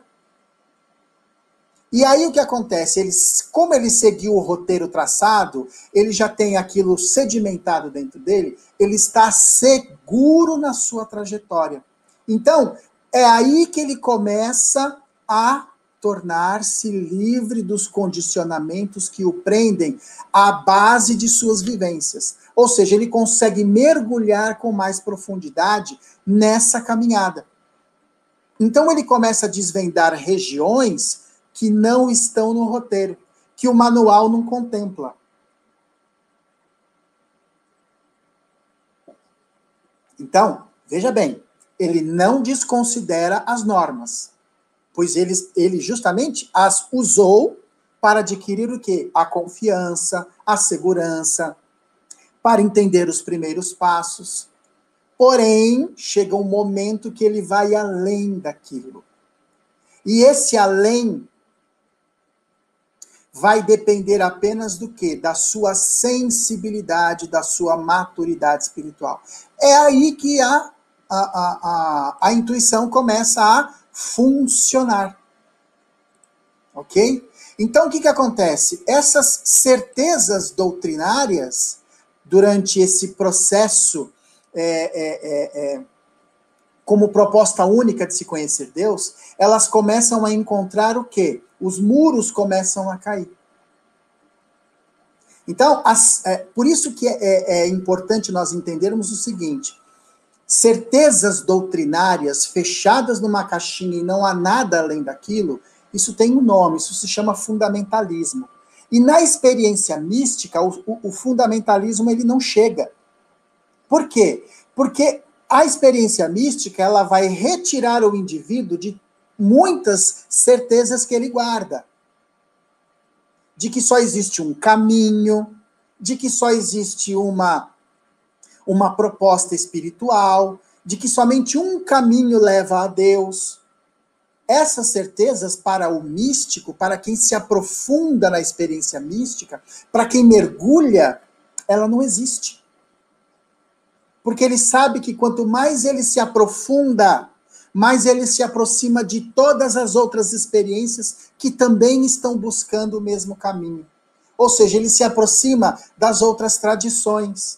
E aí o que acontece? Ele, como ele seguiu o roteiro traçado, ele já tem aquilo sedimentado dentro dele, ele está seguro na sua trajetória. Então, é aí que ele começa a tornar-se livre dos condicionamentos que o prendem à base de suas vivências. Ou seja, ele consegue mergulhar com mais profundidade nessa caminhada. Então ele começa a desvendar regiões que não estão no roteiro, que o manual não contempla. Então, veja bem, ele não desconsidera as normas, pois ele, ele justamente as usou para adquirir o quê? A confiança, a segurança, para entender os primeiros passos. Porém, chega um momento que ele vai além daquilo. E esse além vai depender apenas do quê? Da sua sensibilidade, da sua maturidade espiritual. É aí que a, a, a, a, a intuição começa a funcionar. Ok? Então, o que, que acontece? Essas certezas doutrinárias, durante esse processo, é, é, é, como proposta única de se conhecer Deus, elas começam a encontrar o quê? Os muros começam a cair. Então, as, é, por isso que é, é importante nós entendermos o seguinte: certezas doutrinárias fechadas numa caixinha e não há nada além daquilo, isso tem um nome, isso se chama fundamentalismo. E na experiência mística, o, o, o fundamentalismo ele não chega. Por quê? Porque a experiência mística ela vai retirar o indivíduo de muitas certezas que ele guarda. De que só existe um caminho, de que só existe uma, uma proposta espiritual, de que somente um caminho leva a Deus. Essas certezas para o místico, para quem se aprofunda na experiência mística, para quem mergulha, ela não existe. Porque ele sabe que quanto mais ele se aprofunda, mais ele se aproxima de todas as outras experiências que também estão buscando o mesmo caminho. Ou seja, ele se aproxima das outras tradições.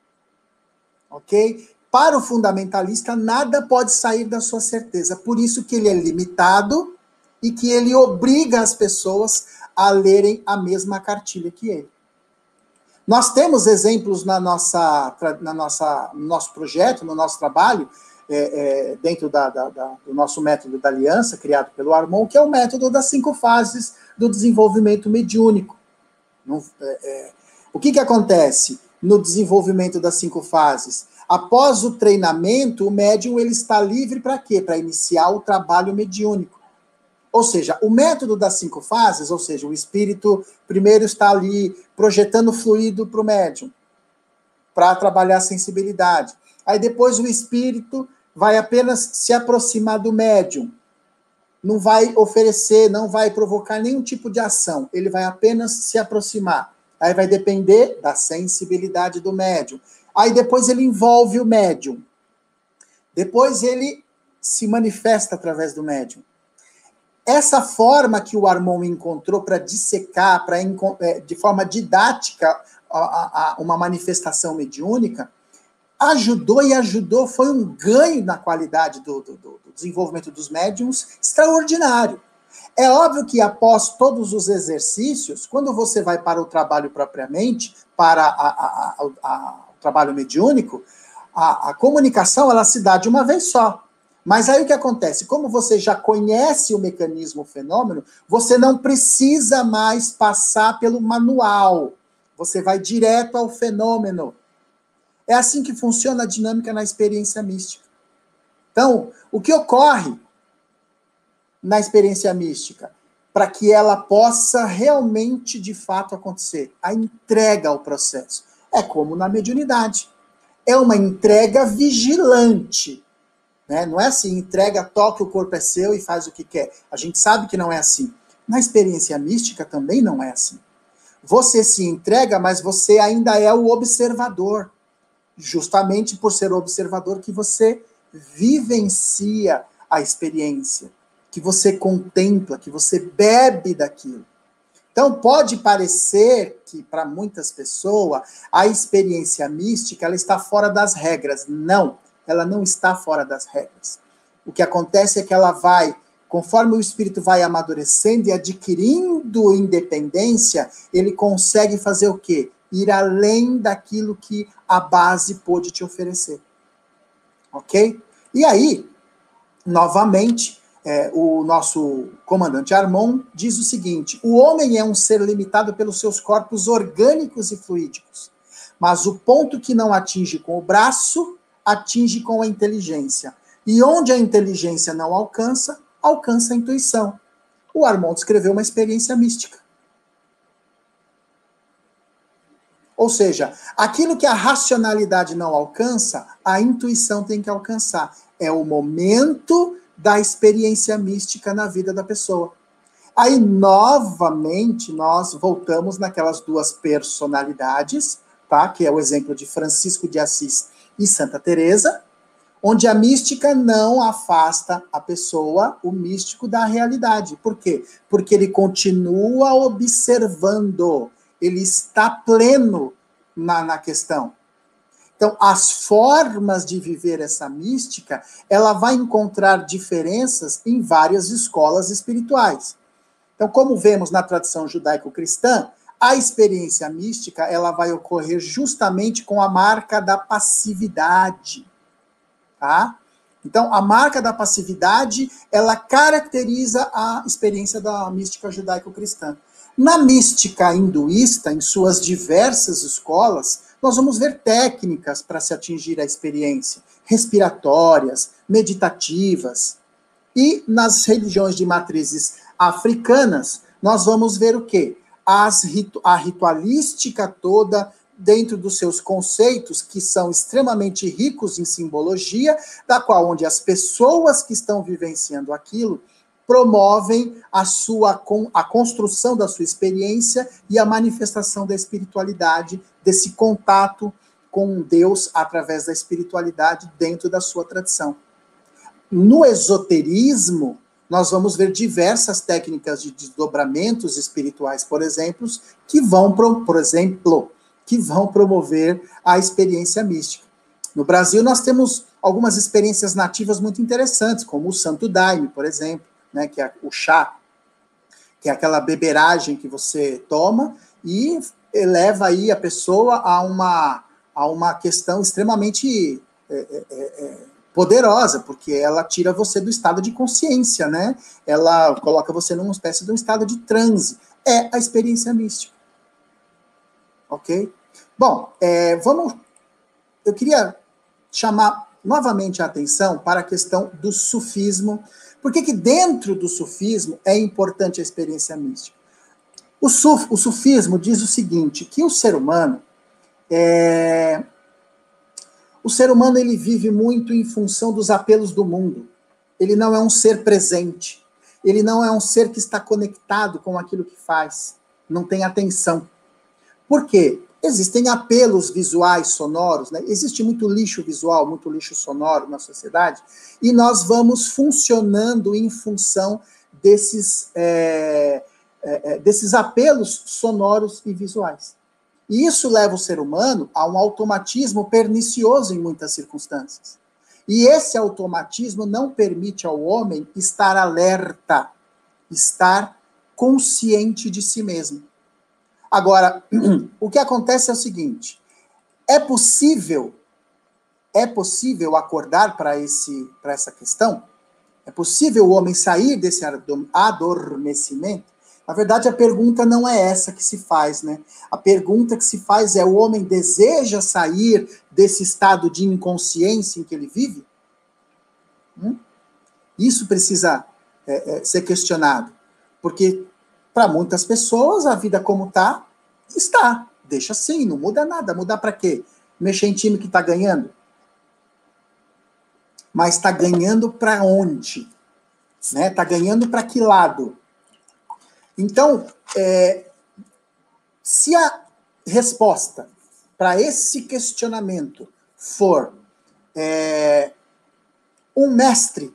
Ok? Para o fundamentalista, nada pode sair da sua certeza. Por isso que ele é limitado e que ele obriga as pessoas a lerem a mesma cartilha que ele. Nós temos exemplos na nossa, na nossa, no nosso projeto, no nosso trabalho, é, é, dentro da, da, da, do nosso método da aliança, criado pelo Armon, que é o método das cinco fases do desenvolvimento mediúnico. Não, é, é, o que, que acontece no desenvolvimento das cinco fases? Após o treinamento, o médium ele está livre para quê? Para iniciar o trabalho mediúnico. Ou seja, o método das cinco fases, ou seja, o espírito primeiro está ali projetando fluido para o médium, para trabalhar a sensibilidade. Aí depois o espírito vai apenas se aproximar do médium. Não vai oferecer, não vai provocar nenhum tipo de ação. Ele vai apenas se aproximar. Aí vai depender da sensibilidade do médium. Aí depois ele envolve o médium. Depois ele se manifesta através do médium. Essa forma que o Armon encontrou para dissecar, para de forma didática, a, a, uma manifestação mediúnica, ajudou e ajudou, foi um ganho na qualidade do, do, do desenvolvimento dos médiums extraordinário. É óbvio que após todos os exercícios, quando você vai para o trabalho propriamente, para a, a, a, a, o trabalho mediúnico, a, a comunicação ela se dá de uma vez só. Mas aí o que acontece? Como você já conhece o mecanismo, o fenômeno, você não precisa mais passar pelo manual. Você vai direto ao fenômeno. É assim que funciona a dinâmica na experiência mística. Então, o que ocorre na experiência mística? Para que ela possa realmente, de fato, acontecer. A entrega ao processo. É como na mediunidade. É uma entrega vigilante. Né? Não é assim, entrega, toca, o corpo é seu e faz o que quer. A gente sabe que não é assim. Na experiência mística também não é assim. Você se entrega, mas você ainda é o observador. Justamente por ser o observador que você vivencia a experiência, que você contempla, que você bebe daquilo. Então, pode parecer que, para muitas pessoas, a experiência mística ela está fora das regras. Não. Ela não está fora das regras. O que acontece é que ela vai, conforme o espírito vai amadurecendo e adquirindo independência, ele consegue fazer o quê? Ir além daquilo que a base pôde te oferecer. Ok? E aí, novamente, é, o nosso comandante Armon diz o seguinte: o homem é um ser limitado pelos seus corpos orgânicos e fluídicos, mas o ponto que não atinge com o braço atinge com a inteligência. E onde a inteligência não alcança, alcança a intuição. O Armon descreveu uma experiência mística. Ou seja, aquilo que a racionalidade não alcança, a intuição tem que alcançar. É o momento da experiência mística na vida da pessoa. Aí, novamente, nós voltamos naquelas duas personalidades, tá? Que é o exemplo de Francisco de Assis e Santa Teresa, onde a mística não afasta a pessoa, o místico, da realidade. Por quê? Porque ele continua observando, ele está pleno na, na questão. Então, as formas de viver essa mística, ela vai encontrar diferenças em várias escolas espirituais. Então, como vemos na tradição judaico-cristã, a experiência mística, ela vai ocorrer justamente com a marca da passividade. Tá? Então, a marca da passividade, ela caracteriza a experiência da mística judaico-cristã. Na mística hinduísta, em suas diversas escolas, nós vamos ver técnicas para se atingir a experiência, respiratórias, meditativas. E nas religiões de matrizes africanas, nós vamos ver o quê? As ritu- a ritualística toda, dentro dos seus conceitos, que são extremamente ricos em simbologia, da qual onde as pessoas que estão vivenciando aquilo promovem a sua a construção da sua experiência e a manifestação da espiritualidade, desse contato com Deus através da espiritualidade dentro da sua tradição. No esoterismo, nós vamos ver diversas técnicas de desdobramentos espirituais, por exemplo, que vão, por exemplo, que vão promover a experiência mística. No Brasil, nós temos algumas experiências nativas muito interessantes, como o Santo Daime, por exemplo, né, que é o chá, que é aquela beberagem que você toma e eleva aí a pessoa a uma, a uma questão extremamente é, é, é, poderosa, porque ela tira você do estado de consciência, né? Ela coloca você numa espécie de um estado de transe. É a experiência mística. Ok? Bom, é, vamos... Eu queria chamar novamente a atenção para a questão do sufismo. Por que que dentro do sufismo é importante a experiência mística? O, suf, o sufismo diz o seguinte, que o ser humano, é, o ser humano ele vive muito em função dos apelos do mundo. Ele não é um ser presente. Ele não é um ser que está conectado com aquilo que faz. Não tem atenção. Por quê? Existem apelos visuais, sonoros, né? Existe muito lixo visual, muito lixo sonoro na sociedade, e nós vamos funcionando em função desses, é, é, desses apelos sonoros e visuais. E isso leva o ser humano a um automatismo pernicioso em muitas circunstâncias. E esse automatismo não permite ao homem estar alerta, estar consciente de si mesmo. Agora, o que acontece é o seguinte, é possível, é possível acordar para esse, para essa questão? É possível o homem sair desse adormecimento? Na verdade, a pergunta não é essa que se faz, né? A pergunta que se faz é, o homem deseja sair desse estado de inconsciência em que ele vive? Hum? Isso precisa é, é, ser questionado, porque para muitas pessoas, a vida como está, está. Deixa assim, não muda nada. Mudar para quê? Mexer em time que está ganhando? Mas está ganhando para onde? Né? Está ganhando para que lado? Então, é, se a resposta para esse questionamento for é, um mestre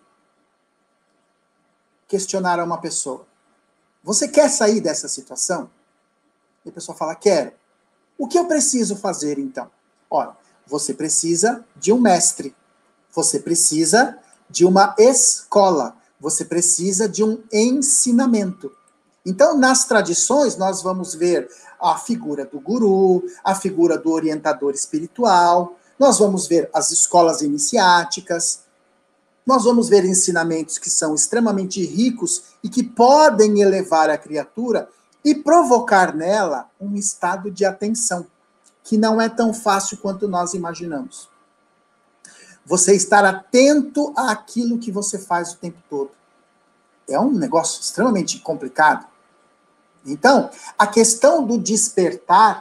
questionar a uma pessoa, você quer sair dessa situação? E a pessoa fala, quero. O que eu preciso fazer, então? Olha, você precisa de um mestre. Você precisa de uma escola. Você precisa de um ensinamento. Então, nas tradições, nós vamos ver a figura do guru, a figura do orientador espiritual, nós vamos ver as escolas iniciáticas, nós vamos ver ensinamentos que são extremamente ricos e que podem elevar a criatura e provocar nela um estado de atenção, que não é tão fácil quanto nós imaginamos. Você estar atento àquilo que você faz o tempo todo. É um negócio extremamente complicado. Então, a questão do despertar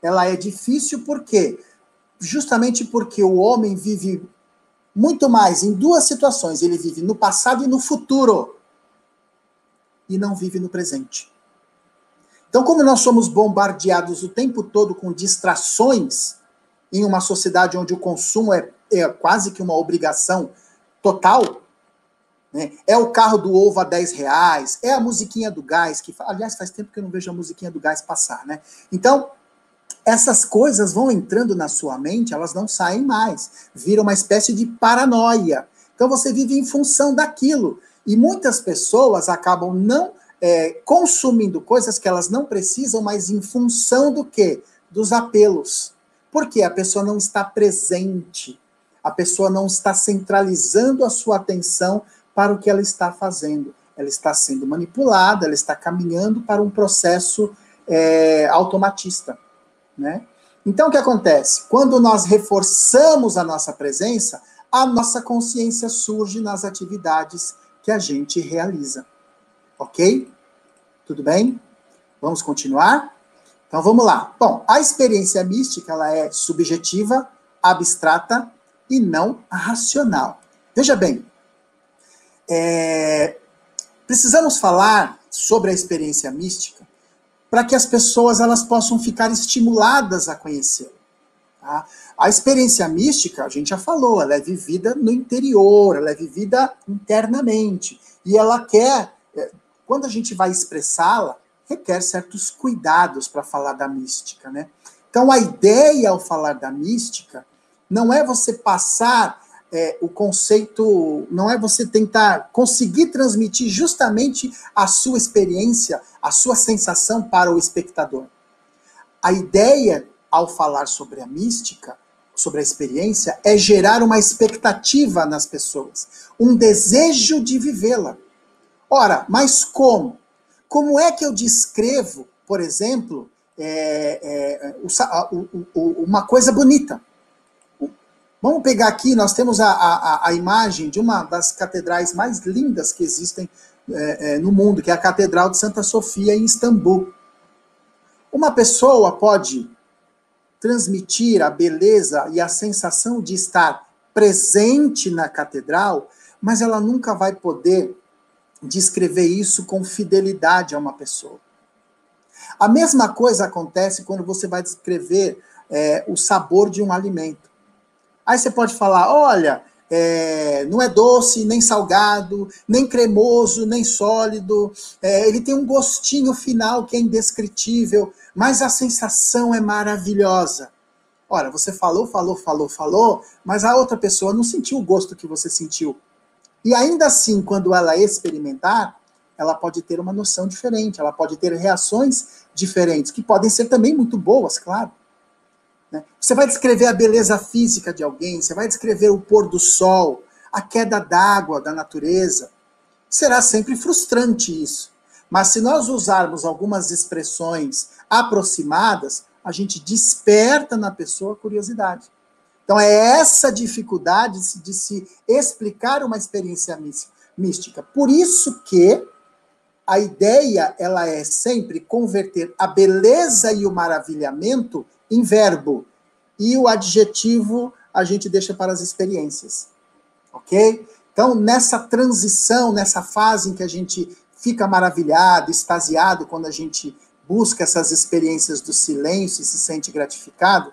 ela é difícil por quê? Justamente porque o homem vive muito mais em duas situações. Ele vive no passado e no futuro. E não vive no presente. Então, como nós somos bombardeados o tempo todo com distrações, em uma sociedade onde o consumo é, é quase que uma obrigação total, né? É o carro do ovo a dez reais, é a musiquinha do gás, que, aliás, faz tempo que eu não vejo a musiquinha do gás passar, né? Então, essas coisas vão entrando na sua mente, elas não saem mais. Vira uma espécie de paranoia. Então, você vive em função daquilo. E muitas pessoas acabam não é, consumindo coisas que elas não precisam, mas em função do quê? Dos apelos. Porque a pessoa não está presente. A pessoa não está centralizando a sua atenção para o que ela está fazendo. Ela está sendo manipulada, ela está caminhando para um processo é, automatista. Né? Então, o que acontece? Quando nós reforçamos a nossa presença, a nossa consciência surge nas atividades que a gente realiza. Ok? Tudo bem? Vamos continuar? Então, vamos lá. Bom, a experiência mística, ela é subjetiva, abstrata e não racional. Veja bem, é, precisamos falar sobre a experiência mística para que as pessoas elas possam ficar estimuladas a conhecer. Tá? A experiência mística, a gente já falou, ela é vivida no interior, ela é vivida internamente. E ela quer, quando a gente vai expressá-la, requer certos cuidados para falar da mística. Né? Então, a ideia ao falar da mística não é você passar é, o conceito, não é você tentar conseguir transmitir justamente a sua experiência, a sua sensação para o espectador. A ideia, ao falar sobre a mística, sobre a experiência, é gerar uma expectativa nas pessoas, um desejo de vivê-la. Ora, mas como? Como é que eu descrevo, por exemplo, é, é, o, o, o, uma coisa bonita? Vamos pegar aqui, nós temos a, a, a imagem de uma das catedrais mais lindas que existem é, é, no mundo, que é a Catedral de Santa Sofia, em Istambul. Uma pessoa pode transmitir a beleza e a sensação de estar presente na catedral, mas ela nunca vai poder descrever isso com fidelidade a uma pessoa. A mesma coisa acontece quando você vai descrever é, o sabor de um alimento. Aí você pode falar, olha, é, não é doce, nem salgado, nem cremoso, nem sólido, é, ele tem um gostinho final que é indescritível, mas a sensação é maravilhosa. Ora, você falou, falou, falou, falou, mas a outra pessoa não sentiu o gosto que você sentiu. E ainda assim, quando ela experimentar, ela pode ter uma noção diferente, ela pode ter reações diferentes, que podem ser também muito boas, claro. Você vai descrever a beleza física de alguém, você vai descrever o pôr do sol, a queda d'água da natureza. Será sempre frustrante isso. Mas se nós usarmos algumas expressões aproximadas, a gente desperta na pessoa a curiosidade. Então é essa dificuldade de se explicar uma experiência mística. Por isso que a ideia ela é sempre converter a beleza e o maravilhamento em verbo. E o adjetivo a gente deixa para as experiências. Ok? Então, nessa transição, nessa fase em que a gente fica maravilhado, extasiado, quando a gente busca essas experiências do silêncio e se sente gratificado,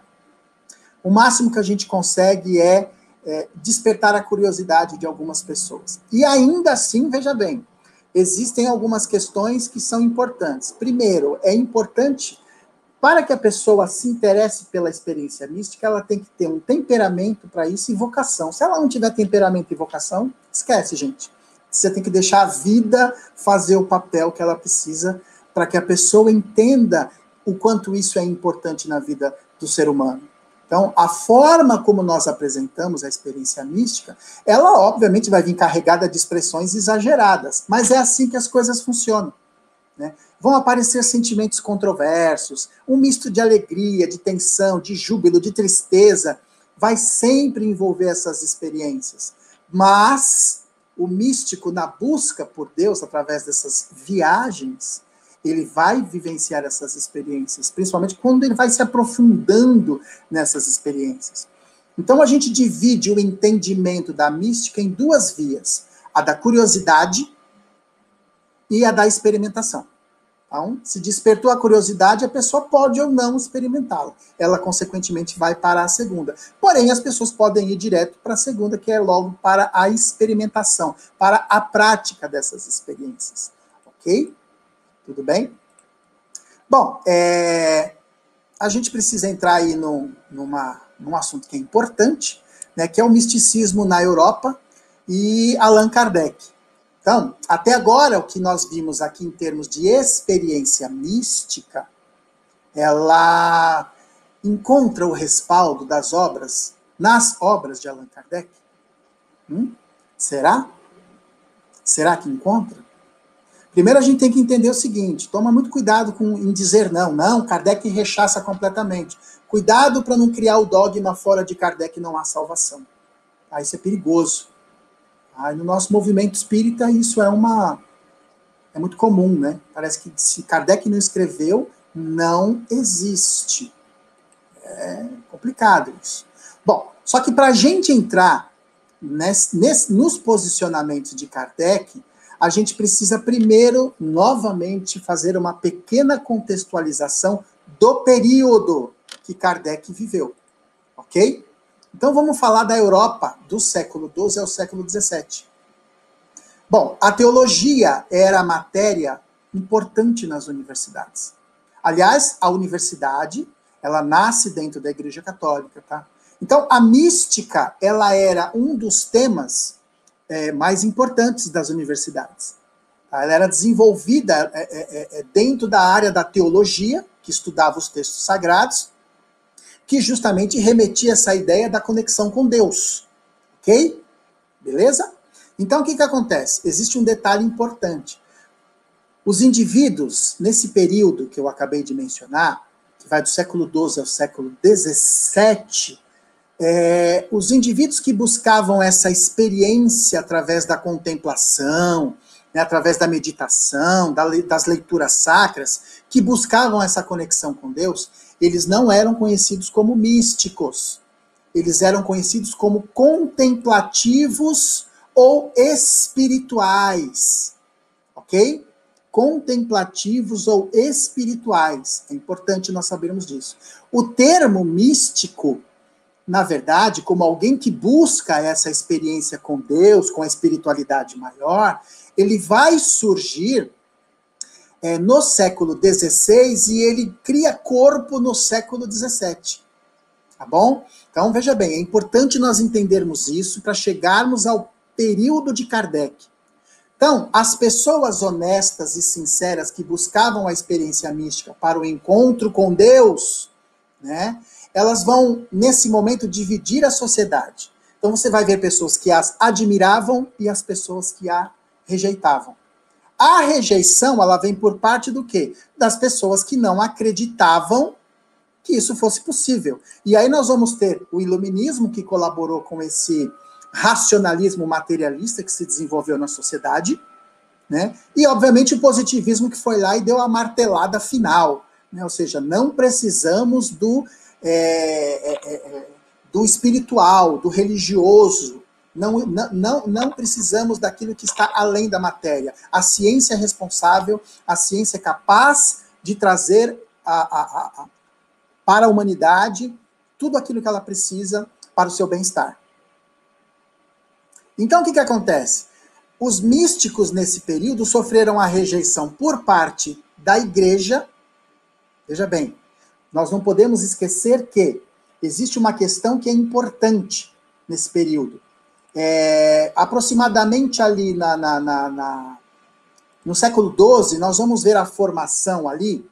o máximo que a gente consegue é, é despertar a curiosidade de algumas pessoas. E ainda assim, veja bem, existem algumas questões que são importantes. Primeiro, é importante, para que a pessoa se interesse pela experiência mística, ela tem que ter um temperamento para isso e vocação. Se ela não tiver temperamento e vocação, esquece, gente. Você tem que deixar a vida fazer o papel que ela precisa para que a pessoa entenda o quanto isso é importante na vida do ser humano. Então, a forma como nós apresentamos a experiência mística, ela obviamente vai vir carregada de expressões exageradas, mas é assim que as coisas funcionam. Né? Vão aparecer sentimentos controversos, um misto de alegria, de tensão, de júbilo, de tristeza, vai sempre envolver essas experiências. Mas o místico, na busca por Deus, através dessas viagens, ele vai vivenciar essas experiências, principalmente quando ele vai se aprofundando nessas experiências. Então a gente divide o entendimento da mística em duas vias, a da curiosidade e a da experimentação. Então, se despertou a curiosidade, a pessoa pode ou não experimentá-la. Ela, consequentemente, vai para a segunda. Porém, as pessoas podem ir direto para a segunda, que é logo para a experimentação, para a prática dessas experiências. Ok? Tudo bem? Bom, é, a gente precisa entrar aí no, numa, num assunto que é importante, né, que é o misticismo na Europa e Allan Kardec. Então, até agora, o que nós vimos aqui em termos de experiência mística, ela encontra o respaldo das obras, nas obras de Allan Kardec? Hum? Será? Será que encontra? Primeiro a gente tem que entender o seguinte, toma muito cuidado com, em dizer não, não, Kardec rechaça completamente. Cuidado para não criar o dogma fora de Kardec não há salvação. Ah, isso é perigoso. Ah, no nosso movimento espírita isso é uma é muito comum, né? Parece que se Kardec não escreveu, não existe. É complicado isso. Bom, só que para a gente entrar nesse, nesse, nos posicionamentos de Kardec, a gente precisa primeiro, novamente, fazer uma pequena contextualização do período que Kardec viveu. Ok? Então vamos falar da Europa do século doze ao século dezessete. Bom, a teologia era a matéria importante nas universidades. Aliás, a universidade, ela nasce dentro da Igreja Católica, tá? Então, a mística, ela era um dos temas é, mais importantes das universidades. Tá? Ela era desenvolvida é, é, é, dentro da área da teologia, que estudava os textos sagrados, que justamente remetia essa ideia da conexão com Deus. Ok? Beleza? Então, o que que acontece? Existe um detalhe importante. Os indivíduos, nesse período que eu acabei de mencionar, que vai do século doze ao século dezessete, é, os indivíduos que buscavam essa experiência através da contemplação, né, através da meditação, da, das leituras sacras, que buscavam essa conexão com Deus, eles não eram conhecidos como místicos. Eles eram conhecidos como contemplativos ou espirituais. Ok? Contemplativos ou espirituais. É importante nós sabermos disso. O termo místico, na verdade, como alguém que busca essa experiência com Deus, com a espiritualidade maior, ele vai surgir É, no século dezesseis e ele cria corpo no século dezessete. Tá bom? Então, veja bem, é importante nós entendermos isso para chegarmos ao período de Kardec. Então, as pessoas honestas e sinceras que buscavam a experiência mística para o encontro com Deus, né, elas vão, nesse momento, dividir a sociedade. Então, você vai ver pessoas que as admiravam e as pessoas que a rejeitavam. A rejeição, ela vem por parte do quê? Das pessoas que não acreditavam que isso fosse possível. E aí nós vamos ter o iluminismo, que colaborou com esse racionalismo materialista que se desenvolveu na sociedade, né? E, obviamente, o positivismo que foi lá e deu a martelada final, né? Ou seja, não precisamos do, é, é, é, do espiritual, do religioso, Não, não, não precisamos daquilo que está além da matéria. A ciência é responsável, a ciência é capaz de trazer a, a, a, a, para a humanidade tudo aquilo que ela precisa para o seu bem-estar. Então, o que, que acontece? Os místicos, nesse período, sofreram a rejeição por parte da igreja. Veja bem, nós não podemos esquecer que existe uma questão que é importante nesse período. É, aproximadamente ali na, na, na, na, no século doze, nós vamos ver a formação ali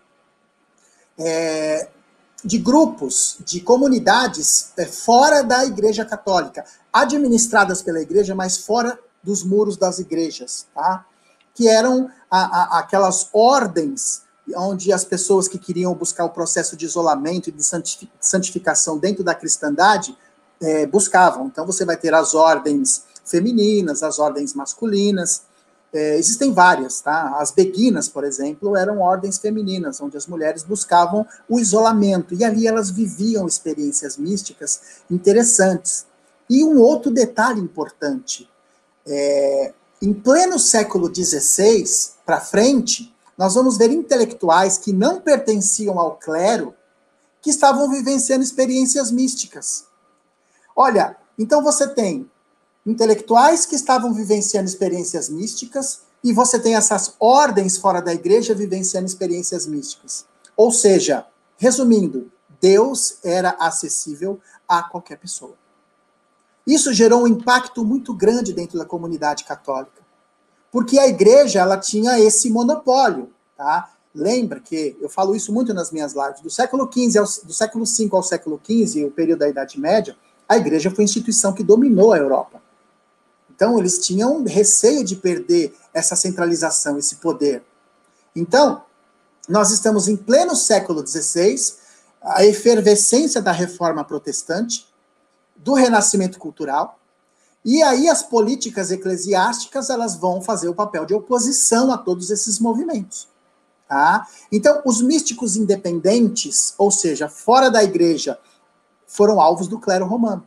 é, de grupos, de comunidades é, fora da Igreja Católica, administradas pela Igreja, mas fora dos muros das igrejas, tá? Que eram a, a, aquelas ordens onde as pessoas que queriam buscar o processo de isolamento e de santificação dentro da cristandade É, buscavam. Então você vai ter as ordens femininas, as ordens masculinas, é, existem várias, tá? As beguinas, por exemplo, eram ordens femininas, onde as mulheres buscavam o isolamento, e ali elas viviam experiências místicas interessantes. E um outro detalhe importante, é, em pleno século dezesseis, para frente, nós vamos ver intelectuais que não pertenciam ao clero, que estavam vivenciando experiências místicas. Olha, então você tem intelectuais que estavam vivenciando experiências místicas e você tem essas ordens fora da igreja vivenciando experiências místicas. Ou seja, resumindo, Deus era acessível a qualquer pessoa. Isso gerou um impacto muito grande dentro da comunidade católica, porque a igreja ela tinha esse monopólio, tá? Lembra que eu falo isso muito nas minhas lives, do século quinze ao, do século cinco ao século quinze, o período da Idade Média, a igreja foi a instituição que dominou a Europa. Então, eles tinham receio de perder essa centralização, esse poder. Então, nós estamos em pleno século dezesseis, a efervescência da reforma protestante, do renascimento cultural, e aí as políticas eclesiásticas elas vão fazer o papel de oposição a todos esses movimentos. Tá? Então, os místicos independentes, ou seja, fora da igreja, foram alvos do clero romano.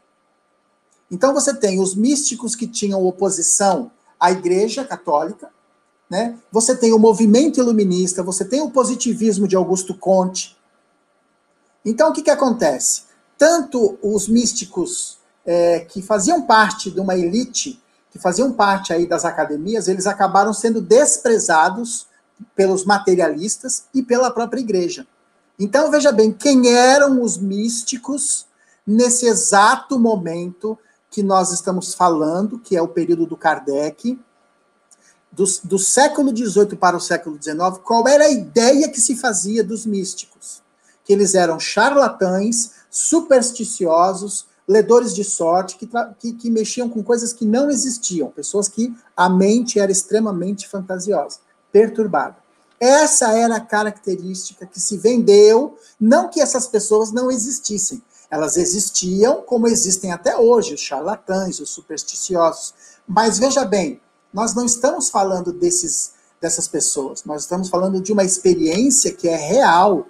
Então você tem os místicos que tinham oposição à igreja católica, né? Você tem o movimento iluminista, você tem o positivismo de Augusto Comte. Então o que, que acontece? Tanto os místicos é, que faziam parte de uma elite, que faziam parte aí das academias, eles acabaram sendo desprezados pelos materialistas e pela própria igreja. Então veja bem, quem eram os místicos nesse exato momento que nós estamos falando, que é o período do Kardec, do, do século dezoito para o século dezenove, qual era a ideia que se fazia dos místicos? Que eles eram charlatães, supersticiosos, ledores de sorte, que, que, que mexiam com coisas que não existiam, pessoas que a mente era extremamente fantasiosa, perturbada. Essa era a característica que se vendeu, não que essas pessoas não existissem, elas existiam como existem até hoje, os charlatães, os supersticiosos. Mas veja bem, nós não estamos falando desses, dessas pessoas, nós estamos falando de uma experiência que é real,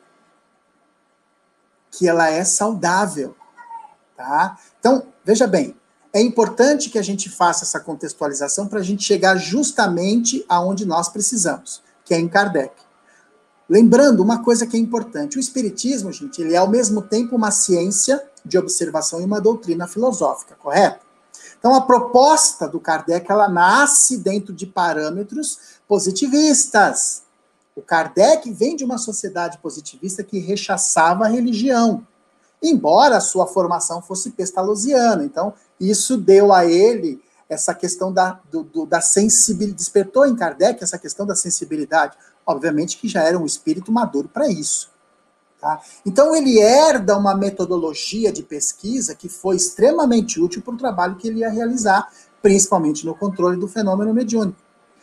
que ela é saudável. Tá? Então, veja bem, é importante que a gente faça essa contextualização para a gente chegar justamente aonde nós precisamos, que é em Kardec. Lembrando uma coisa que é importante, o espiritismo, gente, ele é ao mesmo tempo uma ciência de observação e uma doutrina filosófica, correto? Então a proposta do Kardec, ela nasce dentro de parâmetros positivistas. O Kardec vem de uma sociedade positivista que rechaçava a religião, embora a sua formação fosse pestalozziana. Então isso deu a ele essa questão da, do, do, da sensibilidade, despertou em Kardec essa questão da sensibilidade. Obviamente que já era um espírito maduro para isso. Tá? Então ele herda uma metodologia de pesquisa que foi extremamente útil para o trabalho que ele ia realizar, principalmente no controle do fenômeno mediúnico.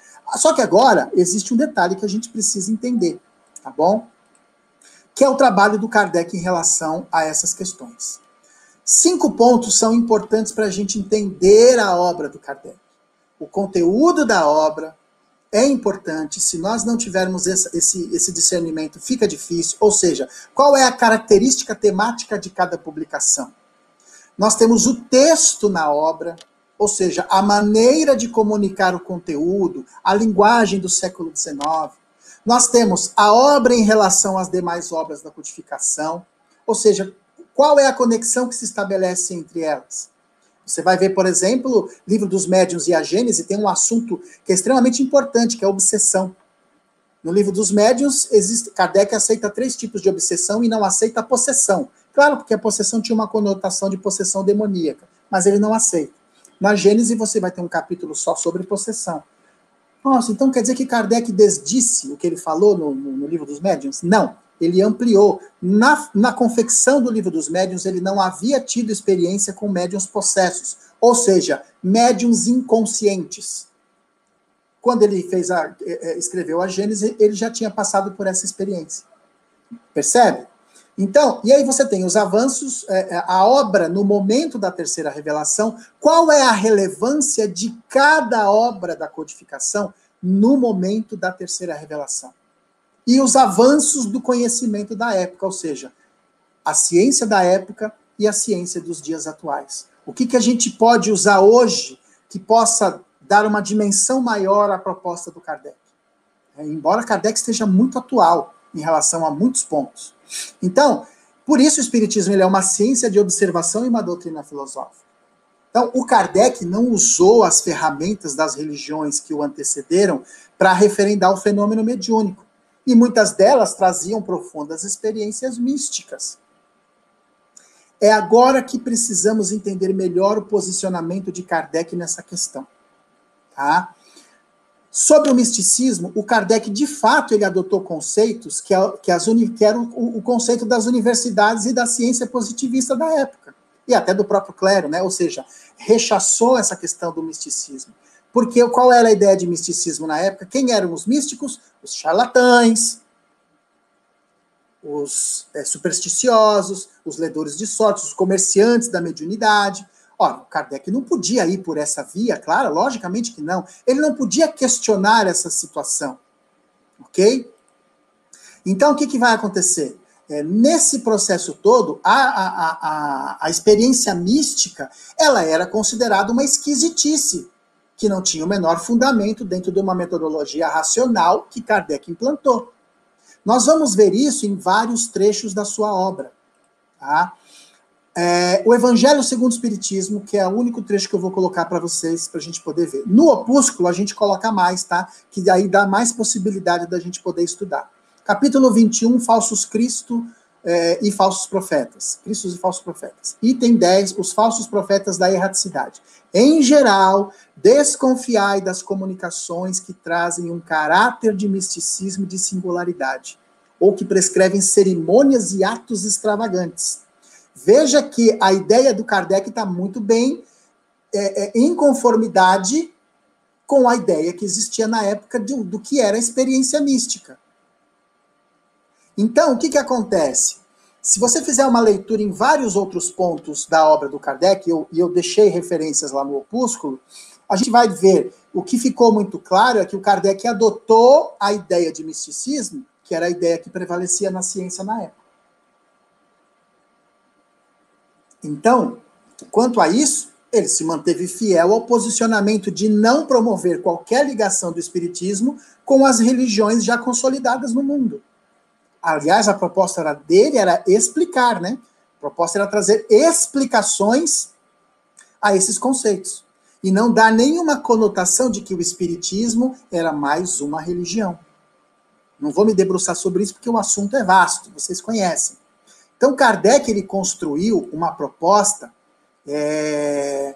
Só que agora existe um detalhe que a gente precisa entender, tá bom? Que é o trabalho do Kardec em relação a essas questões. Cinco pontos são importantes para a gente entender a obra do Kardec. O conteúdo da obra é importante. Se nós não tivermos esse, esse, esse discernimento, fica difícil. Ou seja, qual é a característica temática de cada publicação? Nós temos o texto na obra, ou seja, a maneira de comunicar o conteúdo, a linguagem do século dezenove. Nós temos a obra em relação às demais obras da codificação, ou seja, qual é a conexão que se estabelece entre elas? Você vai ver, por exemplo, o Livro dos Médiuns e a Gênese tem um assunto que é extremamente importante, que é a obsessão. No Livro dos Médiuns, existe, Kardec aceita três tipos de obsessão e não aceita a possessão. Claro, porque a possessão tinha uma conotação de possessão demoníaca, mas ele não aceita. Na Gênese você vai ter um capítulo só sobre possessão. Nossa, então quer dizer que Kardec desdisse o que ele falou no, no, no Livro dos Médiuns? Não. Ele ampliou. Na, na confecção do Livro dos Médiuns, ele não havia tido experiência com médiuns possessos, ou seja, médiuns inconscientes. Quando ele fez a, escreveu a Gênese, ele já tinha passado por essa experiência. Percebe? Então, e aí você tem os avanços, é, a obra no momento da terceira revelação, qual é a relevância de cada obra da codificação no momento da terceira revelação? E os avanços do conhecimento da época, ou seja, a ciência da época e a ciência dos dias atuais. O que, que a gente pode usar hoje que possa dar uma dimensão maior à proposta do Kardec? É, embora Kardec esteja muito atual em relação a muitos pontos. Então, por isso o Espiritismo ele é uma ciência de observação e uma doutrina filosófica. Então, o Kardec não usou as ferramentas das religiões que o antecederam para referendar o fenômeno mediúnico. E muitas delas traziam profundas experiências místicas. É agora que precisamos entender melhor o posicionamento de Kardec nessa questão. Tá? Sobre o misticismo, o Kardec, de fato, ele adotou conceitos que, é, que, as uni, que eram o, o conceito das universidades e da ciência positivista da época. E até do próprio clero, né? Ou seja, rechaçou essa questão do misticismo. Porque qual era a ideia de misticismo na época? Quem eram os místicos? Os charlatães, os é, supersticiosos, os ledores de sorte, os comerciantes da mediunidade. Ora, o Kardec não podia ir por essa via, claro, logicamente que não. Ele não podia questionar essa situação, ok? Então, o que, que vai acontecer? É, nesse processo todo, a, a, a, a experiência mística, ela era considerada uma esquisitice, que não tinha o menor fundamento dentro de uma metodologia racional que Kardec implantou. Nós vamos ver isso em vários trechos da sua obra. Tá? É, o Evangelho segundo o Espiritismo, que é o único trecho que eu vou colocar para vocês, para a gente poder ver. No opúsculo, a gente coloca mais, tá? Que aí dá mais possibilidade da gente poder estudar. Capítulo vinte e um, Falsos Cristo é, e Falsos Profetas. Cristos e Falsos Profetas. Item dez, os falsos profetas da erraticidade. Em geral, desconfiai das comunicações que trazem um caráter de misticismo e de singularidade, ou que prescrevem cerimônias e atos extravagantes. Veja que a ideia do Kardec está muito bem é, é, em conformidade com a ideia que existia na época do, do que era a experiência mística. Então, o que, que acontece? Se você fizer uma leitura em vários outros pontos da obra do Kardec, e eu, eu deixei referências lá no opúsculo, a gente vai ver, o que ficou muito claro é que o Kardec adotou a ideia de misticismo, que era a ideia que prevalecia na ciência na época. Então, quanto a isso, ele se manteve fiel ao posicionamento de não promover qualquer ligação do espiritismo com as religiões já consolidadas no mundo. Aliás, a proposta era dele era explicar, né? A proposta era trazer explicações a esses conceitos. E não dar nenhuma conotação de que o espiritismo era mais uma religião. Não vou me debruçar sobre isso porque o assunto é vasto, vocês conhecem. Então, Kardec ele construiu uma proposta é,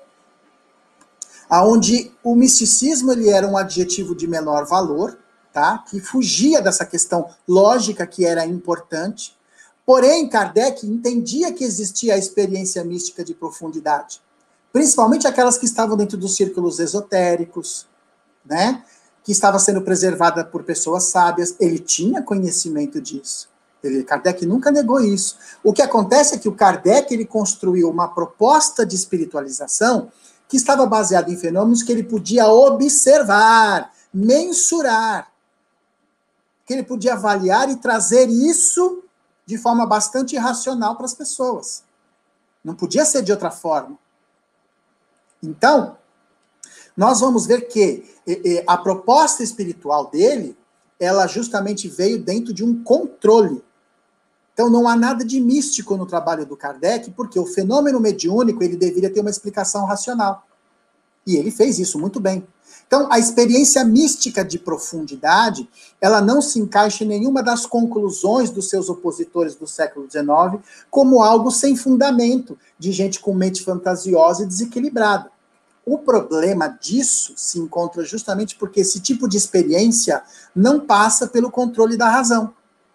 onde o misticismo ele era um adjetivo de menor valor, tá? Que fugia dessa questão lógica que era importante. Porém, Kardec entendia que existia a experiência mística de profundidade, principalmente aquelas que estavam dentro dos círculos esotéricos, né? Que estava sendo preservada por pessoas sábias. Ele tinha conhecimento disso. Ele, Kardec nunca negou isso. O que acontece é que o Kardec ele construiu uma proposta de espiritualização que estava baseada em fenômenos que ele podia observar, mensurar, que ele podia avaliar e trazer isso de forma bastante racional para as pessoas. Não podia ser de outra forma. Então, nós vamos ver que a proposta espiritual dele, ela justamente veio dentro de um controle. Então, não há nada de místico no trabalho do Kardec, porque o fenômeno mediúnico, ele deveria ter uma explicação racional. E ele fez isso muito bem. Então, a experiência mística de profundidade, ela não se encaixa em nenhuma das conclusões dos seus opositores do século dezenove como algo sem fundamento, de gente com mente fantasiosa e desequilibrada. O problema disso se encontra justamente porque esse tipo de experiência não passa pelo controle da razão.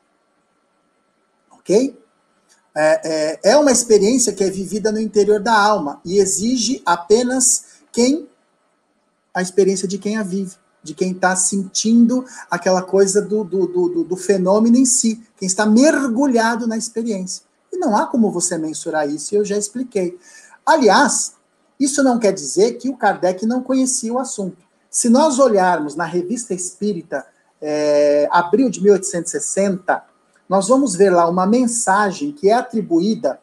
Ok? É, é, é uma experiência que é vivida no interior da alma e exige apenas quem a experiência de quem a vive. de quem está sentindo aquela coisa do, do, do, do fenômeno em si, quem está mergulhado na experiência. E não há como você mensurar isso, e eu já expliquei. Aliás, isso não quer dizer que o Kardec não conhecia o assunto. Se nós olharmos na Revista Espírita, é, abril de mil oitocentos e sessenta, nós vamos ver lá uma mensagem que é atribuída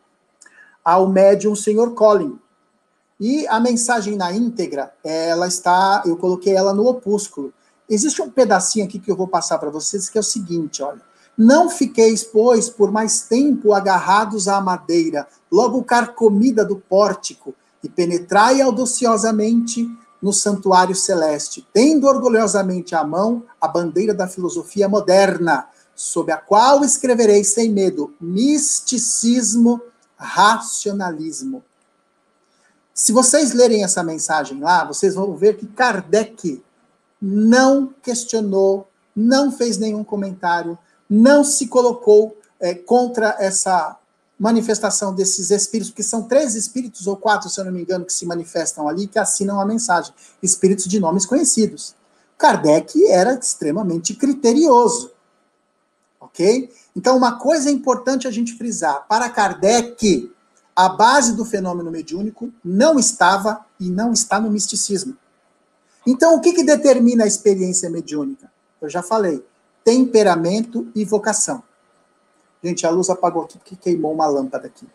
ao médium senhor Collin. E a mensagem na íntegra, ela está, eu coloquei ela no opúsculo. Existe um pedacinho aqui que eu vou passar para vocês, que é o seguinte, olha. Não fiqueis, pois, por mais tempo agarrados à madeira, logo carcomida do pórtico, e penetrai audaciosamente no santuário celeste, tendo orgulhosamente à mão a bandeira da filosofia moderna, sob a qual escrevereis sem medo misticismo, racionalismo. Se vocês lerem essa mensagem lá, vocês vão ver que Kardec não questionou, não fez nenhum comentário, não se colocou é, contra essa manifestação desses espíritos, que são três espíritos, ou quatro, se eu não me engano, que se manifestam ali, que assinam a mensagem. Espíritos de nomes conhecidos. Kardec era extremamente criterioso. Ok? Então, uma coisa é importante a gente frisar. Para Kardec, a base do fenômeno mediúnico não estava e não está no misticismo. Então, o que, que determina a experiência mediúnica? Eu já falei. Temperamento e vocação. Gente, a luz apagou aqui porque queimou uma lâmpada aqui.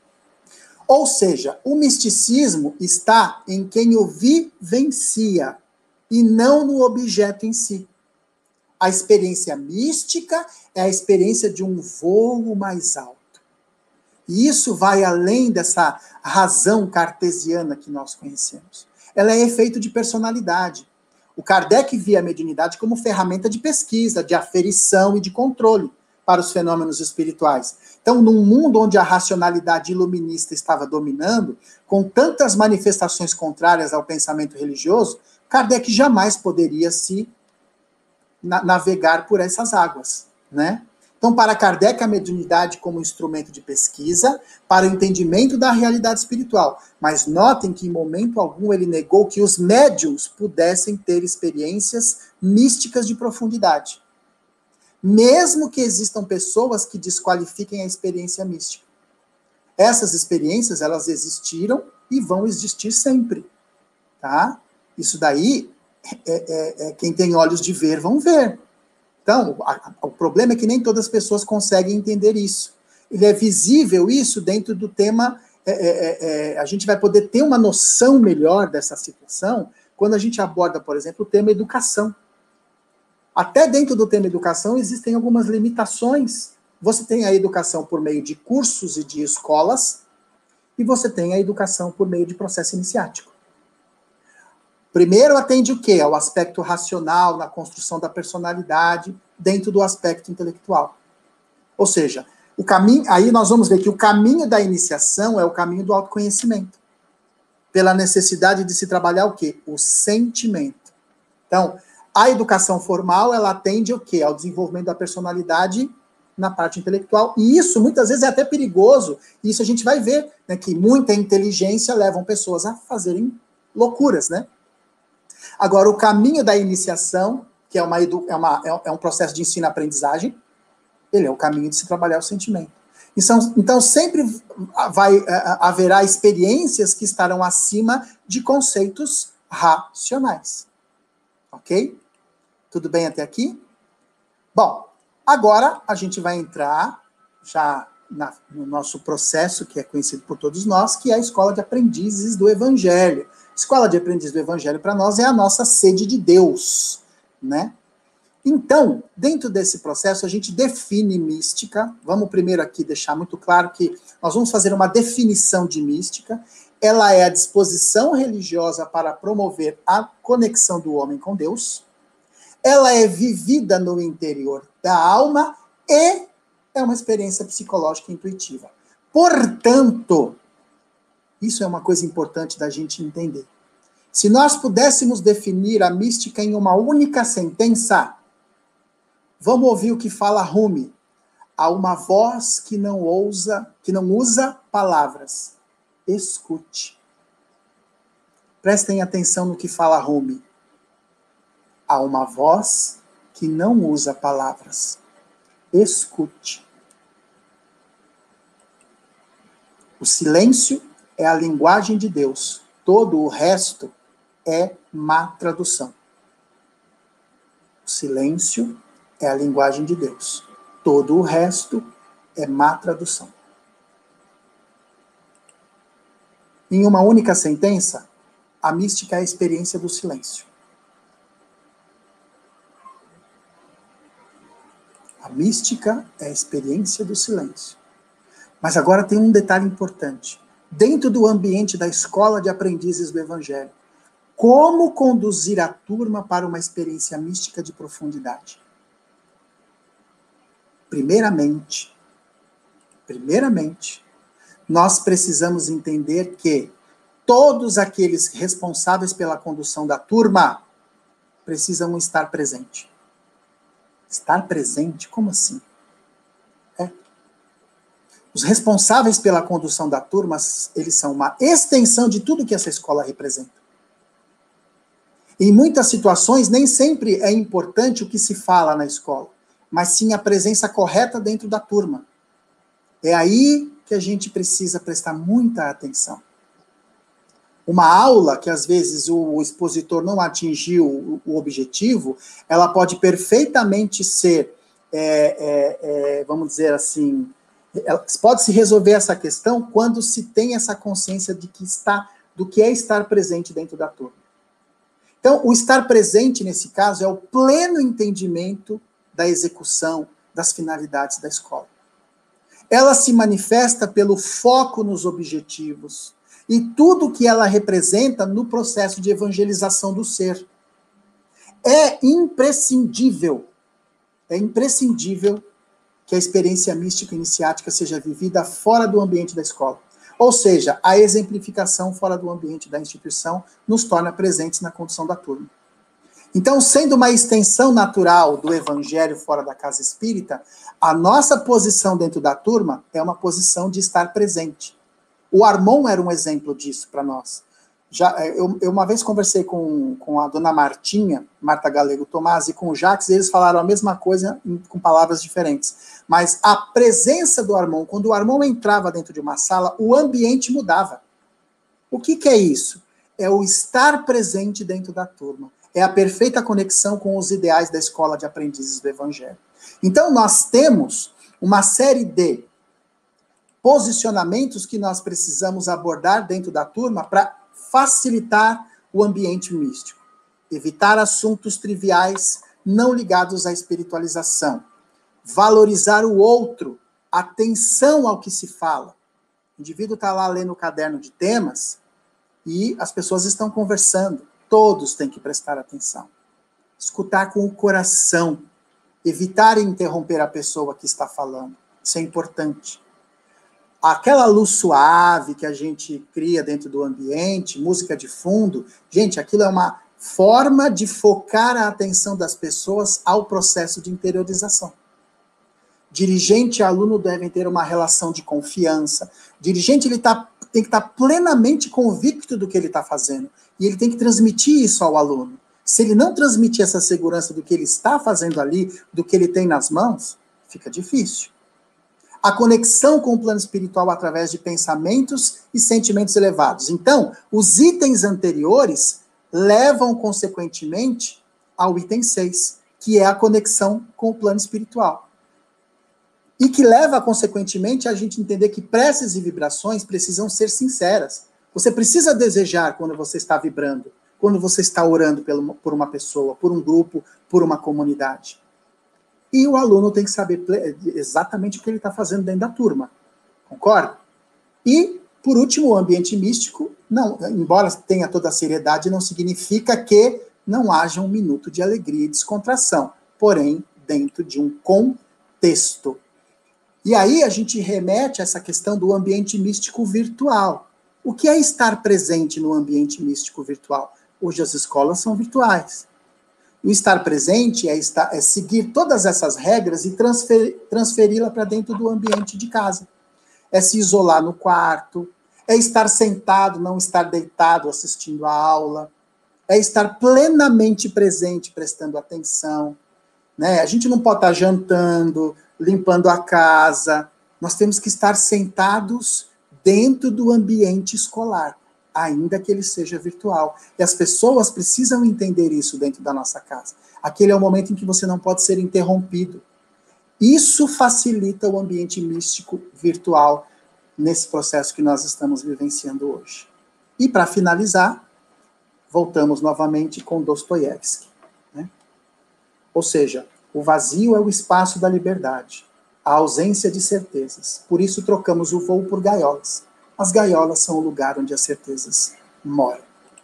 Ou seja, o misticismo está em quem o vivencia e não no objeto em si. A experiência mística é a experiência de um voo mais alto. E isso vai além dessa razão cartesiana que nós conhecemos. Ela é efeito de personalidade. O Kardec via a mediunidade como ferramenta de pesquisa, de aferição e de controle para os fenômenos espirituais. Então, num mundo onde a racionalidade iluminista estava dominando, com tantas manifestações contrárias ao pensamento religioso, Kardec jamais poderia se na- navegar por essas águas, né? Então, para Kardec, a mediunidade como instrumento de pesquisa, para o entendimento da realidade espiritual. Mas notem que, em momento algum, ele negou que os médiuns pudessem ter experiências místicas de profundidade. Mesmo que existam pessoas que desqualifiquem a experiência mística. Essas experiências, elas existiram e vão existir sempre. Tá? Isso daí, é, é, é, quem tem olhos de ver, vão ver. Então, a, o problema é que nem todas as pessoas conseguem entender isso. Ele é visível isso dentro do tema, é, é, é, a gente vai poder ter uma noção melhor dessa situação quando a gente aborda, por exemplo, o tema educação. Até dentro do tema educação existem algumas limitações. Você tem a educação por meio de cursos e de escolas, e você tem a educação por meio de processo iniciático. Primeiro atende o quê? Ao aspecto racional, na construção da personalidade, dentro do aspecto intelectual. Ou seja, o caminho, aí nós vamos ver que o caminho da iniciação é o caminho do autoconhecimento. Pela necessidade de se trabalhar o quê? O sentimento. Então, a educação formal, ela atende o quê? Ao desenvolvimento da personalidade na parte intelectual. E isso, muitas vezes, é até perigoso. E isso a gente vai ver, né, que muita inteligência levam pessoas a fazerem loucuras, né? Agora, o caminho da iniciação, que é, uma, edu, é, uma, é um processo de ensino-aprendizagem, ele é o caminho de se trabalhar o sentimento. Então, então sempre vai, haverá experiências que estarão acima de conceitos racionais. Ok? Tudo bem até aqui? Bom, agora a gente vai entrar já na, no nosso processo, que é conhecido por todos nós, que é a Escola de Aprendizes do Evangelho. Escola de Aprendizes do Evangelho, para nós, é a nossa sede de Deus, né? Então, dentro desse processo, a gente define mística. Vamos primeiro aqui deixar muito claro que nós vamos fazer uma definição de mística. Ela é a disposição religiosa para promover a conexão do homem com Deus. Ela é vivida no interior da alma e é uma experiência psicológica intuitiva. Portanto, isso é uma coisa importante da gente entender. Se nós pudéssemos definir a mística em uma única sentença, vamos ouvir o que fala Rumi. Há uma voz que não ousa, que não usa palavras. Escute. Prestem atenção no que fala Rumi. Há uma voz que não usa palavras. Escute. O silêncio é a linguagem de Deus. Todo o resto é má tradução. O silêncio é a linguagem de Deus. Todo o resto é má tradução. Em uma única sentença, a mística é a experiência do silêncio. A mística é a experiência do silêncio. Mas agora tem um detalhe importante. Dentro do ambiente da escola de aprendizes do Evangelho, como conduzir a turma para uma experiência mística de profundidade? Primeiramente, primeiramente, nós precisamos entender que todos aqueles responsáveis pela condução da turma precisam estar presentes. Estar presente? Como assim? É. Os responsáveis pela condução da turma, eles são uma extensão de tudo que essa escola representa. Em muitas situações, nem sempre é importante o que se fala na escola, mas sim a presença correta dentro da turma. É aí que a gente precisa prestar muita atenção. Uma aula que às vezes o expositor não atingiu o, o objetivo, ela pode perfeitamente ser, é, é, é, vamos dizer assim, pode-se resolver essa questão quando se tem essa consciência de que está, do que é estar presente dentro da turma. Então, o estar presente, nesse caso, é o pleno entendimento da execução das finalidades da escola. Ela se manifesta pelo foco nos objetivos e tudo que ela representa no processo de evangelização do ser. É imprescindível, é imprescindível que a experiência mística iniciática seja vivida fora do ambiente da escola. Ou seja, a exemplificação fora do ambiente da instituição nos torna presentes na condução da turma. Então, sendo uma extensão natural do evangelho fora da casa espírita, a nossa posição dentro da turma é uma posição de estar presente. O Armon era um exemplo disso para nós. Já, eu, eu uma vez conversei com, com a dona Martinha, Marta Galego Tomás, e com o Jacques, e eles falaram a mesma coisa em, com palavras diferentes. Mas a presença do Armon, quando o Armon entrava dentro de uma sala, o ambiente mudava. O que, que é isso? É o estar presente dentro da turma. É a perfeita conexão com os ideais da escola de aprendizes do Evangelho. Então, nós temos uma série de posicionamentos que nós precisamos abordar dentro da turma para facilitar o ambiente místico. Evitar assuntos triviais não ligados à espiritualização. Valorizar o outro. Atenção ao que se fala. O indivíduo está lá lendo o caderno de temas e as pessoas estão conversando. Todos têm que prestar atenção. Escutar com o coração. Evitar interromper a pessoa que está falando. Isso é importante. Aquela luz suave que a gente cria dentro do ambiente, música de fundo, gente, aquilo é uma forma de focar a atenção das pessoas ao processo de interiorização. Dirigente e aluno devem ter uma relação de confiança. Dirigente ele tá, tem que estar plenamente convicto do que ele está fazendo. E ele tem que transmitir isso ao aluno. Se ele não transmitir essa segurança do que ele está fazendo ali, do que ele tem nas mãos, fica difícil. A conexão com o plano espiritual através de pensamentos e sentimentos elevados. Então, os itens anteriores levam, consequentemente, ao item seis, que é a conexão com o plano espiritual. E que leva, consequentemente, a gente entender que preces e vibrações precisam ser sinceras. Você precisa desejar quando você está vibrando, quando você está orando por uma pessoa, por um grupo, por uma comunidade. E o aluno tem que saber exatamente o que ele está fazendo dentro da turma. Concorda? E, por último, o ambiente místico, não, embora tenha toda a seriedade, não significa que não haja um minuto de alegria e descontração, porém, dentro de um contexto. E aí a gente remete a essa questão do ambiente místico virtual. O que é estar presente no ambiente místico virtual? Hoje as escolas são virtuais. O estar presente é, estar, é seguir todas essas regras e transfer, transferi-la para dentro do ambiente de casa. É se isolar no quarto, é estar sentado, não estar deitado assistindo a aula, é estar plenamente presente, prestando atenção, né? A gente não pode estar jantando, limpando a casa, nós temos que estar sentados dentro do ambiente escolar, ainda que ele seja virtual. E as pessoas precisam entender isso dentro da nossa casa. Aquele é o momento em que você não pode ser interrompido. Isso facilita o ambiente místico virtual nesse processo que nós estamos vivenciando hoje. E para finalizar, voltamos novamente com Dostoiévski, né? Ou seja, o vazio é o espaço da liberdade, a ausência de certezas. Por isso trocamos o voo por gaiolas. As gaiolas são o lugar onde as certezas moram.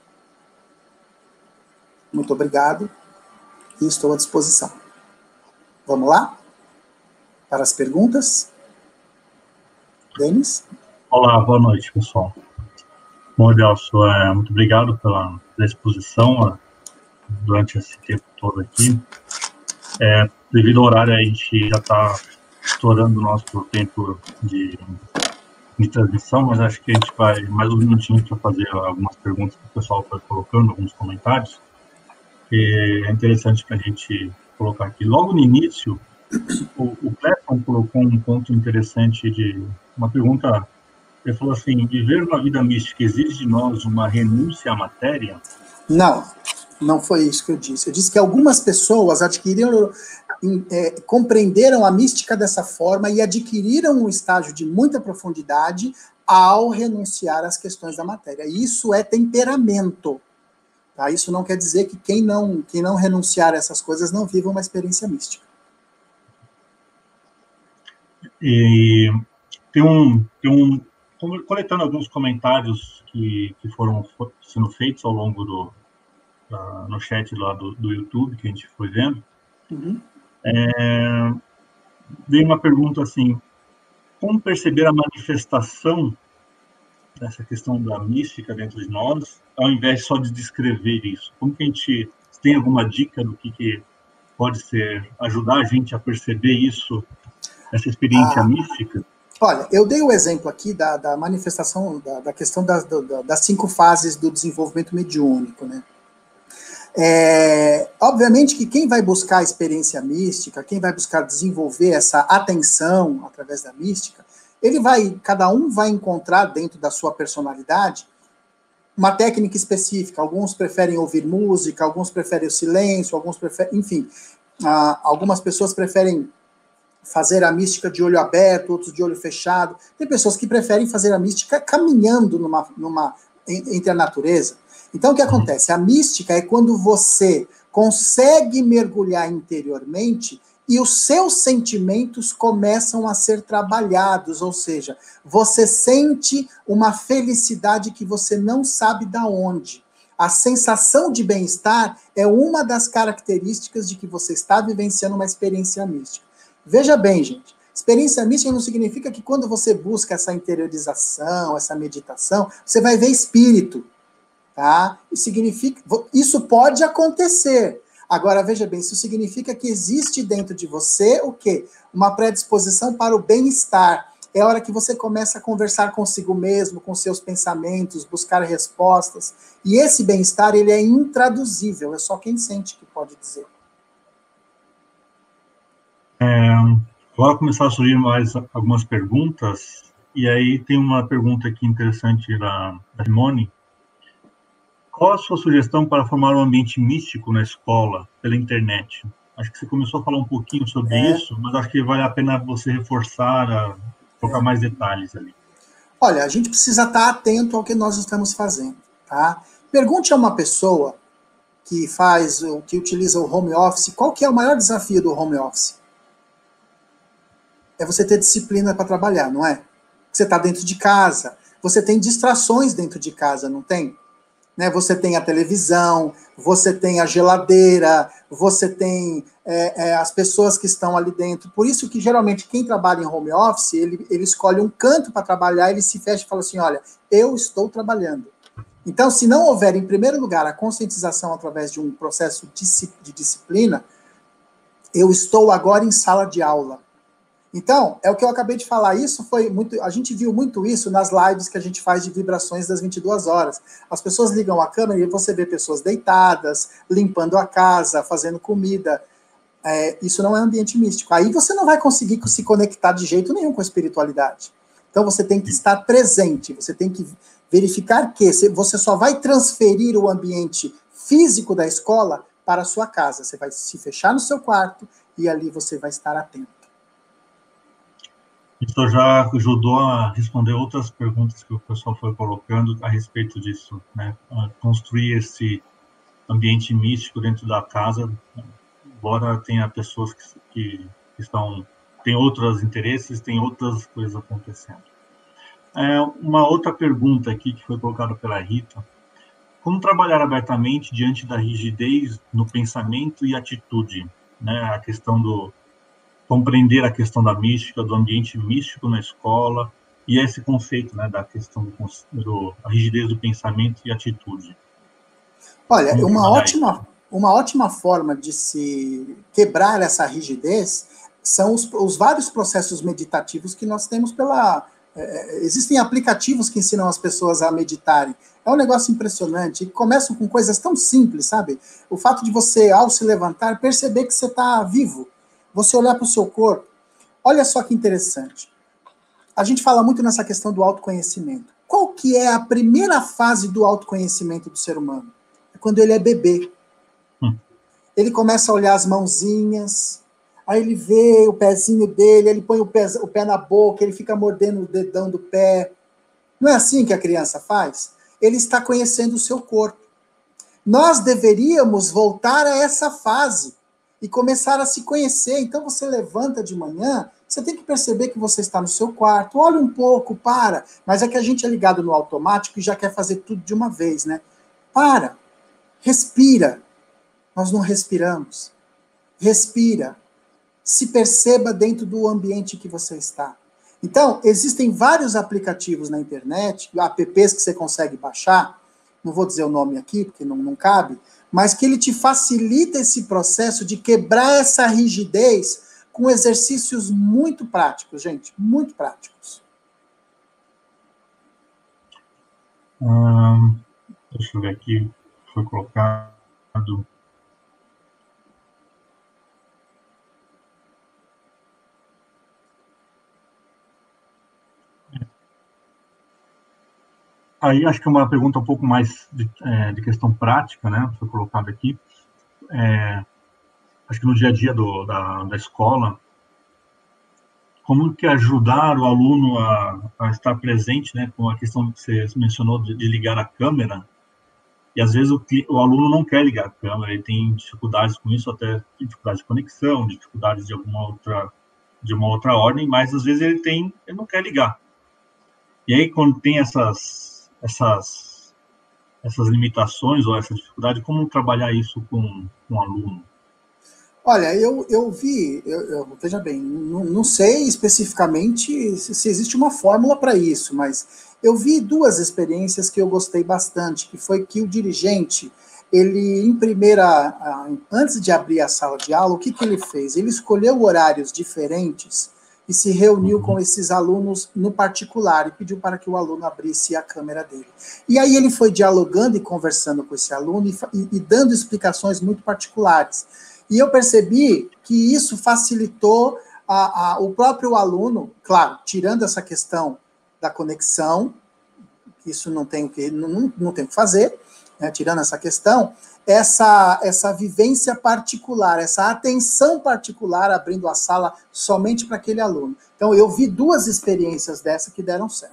Muito obrigado e estou à disposição. Vamos lá? Para as perguntas? Denis? Olá, boa noite, pessoal. Bom, Adelso, é, muito obrigado pela, pela exposição durante esse tempo todo aqui. É, devido ao horário, a gente já está estourando o nosso tempo de, de transmissão, mas acho que a gente vai mais um minutinho para fazer algumas perguntas que o pessoal foi colocando, alguns comentários. E é interessante para a gente colocar aqui. Logo no início, o, o Clefton colocou um ponto interessante de uma pergunta. Ele falou assim: viver uma vida mística exige de nós uma renúncia à matéria? Não, não foi isso que eu disse. Eu disse que algumas pessoas adquiriram, é, compreenderam a mística dessa forma e adquiriram um estágio de muita profundidade ao renunciar às questões da matéria. Isso é temperamento. Tá? Isso não quer dizer que quem não, quem não renunciar a essas coisas não viva uma experiência mística. E tem um... Tem um coletando alguns comentários que, que foram sendo feitos ao longo do uh, no chat lá do, do YouTube que a gente foi vendo, uhum. é, veio uma pergunta assim: como perceber a manifestação dessa questão da mística dentro de nós, ao invés só de descrever isso? Como que a gente tem alguma dica do que, que pode ser ajudar a gente a perceber isso, essa experiência ah. mística? Olha, eu dei o exemplo aqui da, da manifestação, da, da questão das, da, das cinco fases do desenvolvimento mediúnico, né? É, obviamente que quem vai buscar a experiência mística, quem vai buscar desenvolver essa atenção através da mística, ele vai, cada um vai encontrar dentro da sua personalidade uma técnica específica. Alguns preferem ouvir música, alguns preferem o silêncio, alguns preferem, enfim, ah, algumas pessoas preferem fazer a mística de olho aberto, outros de olho fechado. Tem pessoas que preferem fazer a mística caminhando numa, numa, entre a natureza. Então, o que acontece? A mística é quando você consegue mergulhar interiormente e os seus sentimentos começam a ser trabalhados, ou seja, você sente uma felicidade que você não sabe de onde. A sensação de bem-estar é uma das características de que você está vivenciando uma experiência mística. Veja bem, gente, experiência mística não significa que quando você busca essa interiorização, essa meditação, você vai ver espírito, tá? Isso significa, isso pode acontecer. Agora, veja bem, isso significa que existe dentro de você o quê? Uma predisposição para o bem-estar. É a hora que você começa a conversar consigo mesmo, com seus pensamentos, buscar respostas. E esse bem-estar, ele é intraduzível, é só quem sente que pode dizer. É, agora começar a surgir mais algumas perguntas, e aí tem uma pergunta aqui interessante da, da Simone. Qual a sua sugestão para formar um ambiente místico na escola, pela internet? Acho que você começou a falar um pouquinho sobre é. isso, mas acho que vale a pena você reforçar, a, colocar é. mais detalhes ali. Olha, a gente precisa estar atento ao que nós estamos fazendo, tá? Pergunte a uma pessoa que faz, que utiliza o home office, qual que é o maior desafio do home office? É você ter disciplina para trabalhar, não é? Você está dentro de casa, você tem distrações dentro de casa, não tem? Né? Você tem a televisão, você tem a geladeira, você tem é, é, as pessoas que estão ali dentro. Por isso que, geralmente, quem trabalha em home office, ele, ele escolhe um canto para trabalhar, ele se fecha e fala assim, olha, eu estou trabalhando. Então, se não houver, em primeiro lugar, a conscientização através de um processo de disciplina, eu estou agora em sala de aula. Então, é o que eu acabei de falar, isso foi muito, a gente viu muito isso nas lives que a gente faz de vibrações das vinte e duas horas. As pessoas ligam a câmera e você vê pessoas deitadas, limpando a casa, fazendo comida. É, isso não é ambiente místico. Aí você não vai conseguir se conectar de jeito nenhum com a espiritualidade. Então você tem que estar presente, você tem que verificar que você só vai transferir o ambiente físico da escola para a sua casa. Você vai se fechar no seu quarto e ali você vai estar atento. Isso já ajudou a responder outras perguntas que o pessoal foi colocando a respeito disso, né? Construir esse ambiente místico dentro da casa, embora tenha pessoas que, que estão, tem outros interesses, tem outras coisas acontecendo. É, uma outra pergunta aqui que foi colocada pela Rita: como trabalhar abertamente diante da rigidez no pensamento e atitude, né? A questão do compreender a questão da mística, do ambiente místico na escola, e esse conceito, né, da questão do, do a rigidez do pensamento e atitude. Olha, uma ótima, uma ótima forma de se quebrar essa rigidez são os, os vários processos meditativos que nós temos pela... É, existem aplicativos que ensinam as pessoas a meditarem. É um negócio impressionante. E começam com coisas tão simples, sabe? O fato de você, ao se levantar, perceber que você está vivo. Você olhar para o seu corpo. Olha só que interessante. A gente fala muito nessa questão do autoconhecimento. Qual que é a primeira fase do autoconhecimento do ser humano? É quando ele é bebê. Hum. Ele começa a olhar as mãozinhas, aí ele vê o pezinho dele, ele põe o pé, o pé na boca, ele fica mordendo o dedão do pé. Não é assim que a criança faz? Ele está conhecendo o seu corpo. Nós deveríamos voltar a essa fase e começar a se conhecer. Então você levanta de manhã, você tem que perceber que você está no seu quarto, olha um pouco, para. Mas é que a gente é ligado no automático e já quer fazer tudo de uma vez, né? Para, respira. Nós não respiramos. Respira. Se perceba dentro do ambiente que você está. Então, existem vários aplicativos na internet, apps que você consegue baixar, não vou dizer o nome aqui, porque não, não cabe, mas que ele te facilita esse processo de quebrar essa rigidez com exercícios muito práticos, gente, muito práticos. Hum, deixa eu ver aqui, foi colocado... Aí acho que é uma pergunta um pouco mais de, é, de questão prática, né? Foi colocado aqui. É, acho que no dia a dia do, da, da escola, como que ajudar o aluno a, a estar presente, né? Com a questão que você mencionou de, de ligar a câmera. E às vezes o, o aluno não quer ligar a câmera, ele tem dificuldades com isso, até dificuldades de conexão, dificuldades de alguma outra, de uma outra ordem, mas às vezes ele tem, ele não quer ligar. E aí quando tem essas essas, essas limitações ou essa dificuldade, como trabalhar isso com, com o aluno? Olha, eu, eu vi, eu, eu, veja bem, não, não sei especificamente se, se existe uma fórmula para isso, mas eu vi duas experiências que eu gostei bastante, que foi que o dirigente, ele em primeira, antes de abrir a sala de aula, o que, que ele fez? Ele escolheu horários diferentes e se reuniu com esses alunos no particular e pediu para que o aluno abrisse a câmera dele. E aí ele foi dialogando e conversando com esse aluno e, e, e dando explicações muito particulares. E eu percebi que isso facilitou a, a, o próprio aluno, claro, tirando essa questão da conexão, isso não tem o que, não, não tem o que fazer, né, tirando essa questão, essa, essa vivência particular, essa atenção particular, abrindo a sala somente para aquele aluno. Então, eu vi duas experiências dessa que deram certo.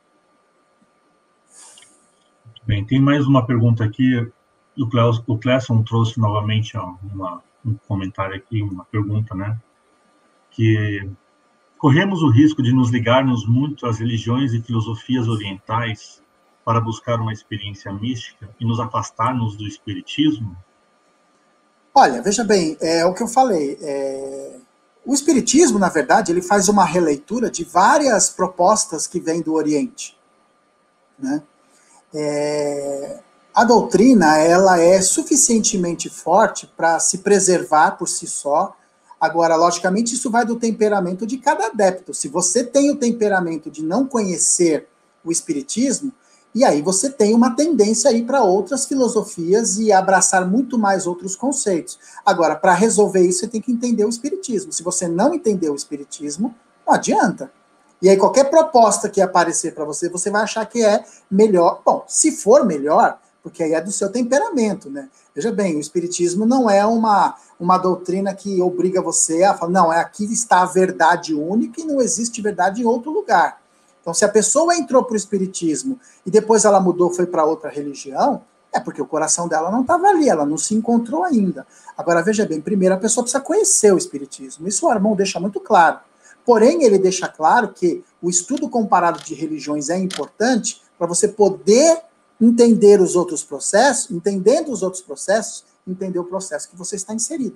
Muito bem, tem mais uma pergunta aqui. O Clesson trouxe novamente ó, uma, um comentário aqui, uma pergunta, né? Que corremos o risco de nos ligarmos muito às religiões e filosofias orientais para buscar uma experiência mística e nos afastarmos do espiritismo? Olha, veja bem, é o que eu falei. É... O espiritismo, na verdade, ele faz uma releitura de várias propostas que vêm do Oriente, né? É... A doutrina, ela é suficientemente forte para se preservar por si só, Agora, logicamente, isso vai do temperamento de cada adepto. Se você tem o temperamento de não conhecer o espiritismo, e aí você tem uma tendência a ir para outras filosofias e abraçar muito mais outros conceitos. Agora, para resolver isso, você tem que entender o espiritismo. Se você não entender o espiritismo, não adianta. E aí qualquer proposta que aparecer para você, você vai achar que é melhor. Bom, se for melhor, porque aí é do seu temperamento, né? Veja bem, o espiritismo não é uma, uma doutrina que obriga você a falar, não, é aqui está a verdade única e não existe verdade em outro lugar. Então, se a pessoa entrou para o espiritismo e depois ela mudou, foi para outra religião, é porque o coração dela não estava ali, ela não se encontrou ainda. Agora, veja bem, primeiro a pessoa precisa conhecer o espiritismo. Isso o Armand deixa muito claro. Porém, ele deixa claro que o estudo comparado de religiões é importante para você poder entender os outros processos, entendendo os outros processos, entender o processo que você está inserido.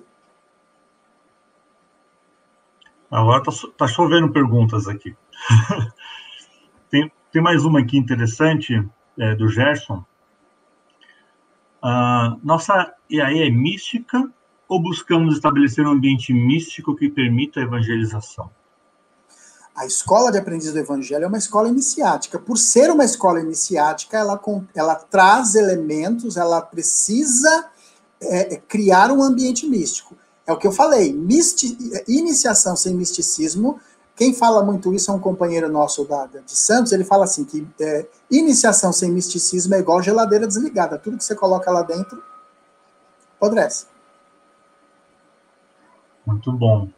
Agora está tá chovendo perguntas aqui. tem, tem mais uma aqui interessante, é, do Gerson. Uh, nossa E A E é mística ou buscamos estabelecer um ambiente místico que permita a evangelização? A escola de aprendiz do evangelho é uma escola iniciática. Por ser uma escola iniciática, ela, ela traz elementos, ela precisa é, criar um ambiente místico. É o que eu falei, misti, iniciação sem misticismo, quem fala muito isso é um companheiro nosso da, de Santos, ele fala assim, que é, iniciação sem misticismo é igual geladeira desligada, tudo que você coloca lá dentro, apodrece. Muito bom.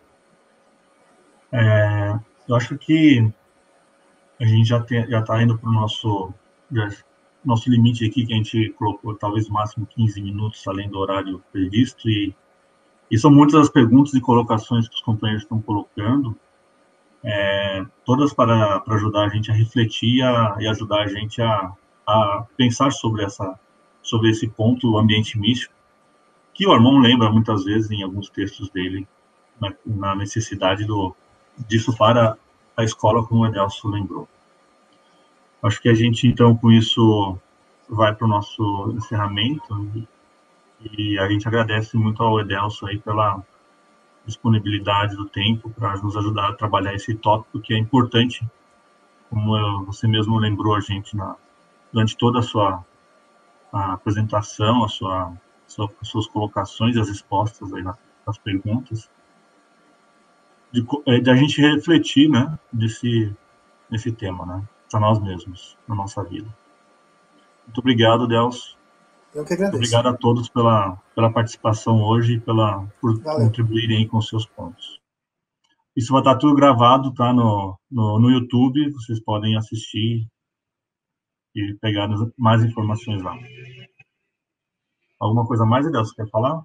É... Eu acho que a gente já está indo para o nosso, já, nosso limite aqui, que a gente colocou talvez máximo quinze minutos além do horário previsto, e, e são muitas as perguntas e colocações que os companheiros estão colocando, é, todas para, para ajudar a gente a refletir a, e ajudar a gente a, a pensar sobre, essa, sobre esse ponto, o ambiente místico, que o Armand lembra muitas vezes em alguns textos dele, na, na necessidade do disso para a escola, como o Edelso lembrou. Acho que a gente, então, com isso, vai para o nosso encerramento, e a gente agradece muito ao Edelso aí pela disponibilidade do tempo para nos ajudar a trabalhar esse tópico, que é importante, como eu, você mesmo lembrou a gente na, durante toda a sua a apresentação, a sua, sua, as suas colocações e as respostas aí nas, nas perguntas, de, de a gente refletir, né, desse, nesse tema, né, para nós mesmos, na nossa vida. Muito obrigado, Delcio. Eu que agradeço. Muito obrigado a todos pela, pela participação hoje e pela, por Valeu. Contribuírem com seus pontos. Isso vai estar tudo gravado, tá, no, no, no YouTube, vocês podem assistir e pegar mais informações lá. Alguma coisa mais, Delcio, quer falar?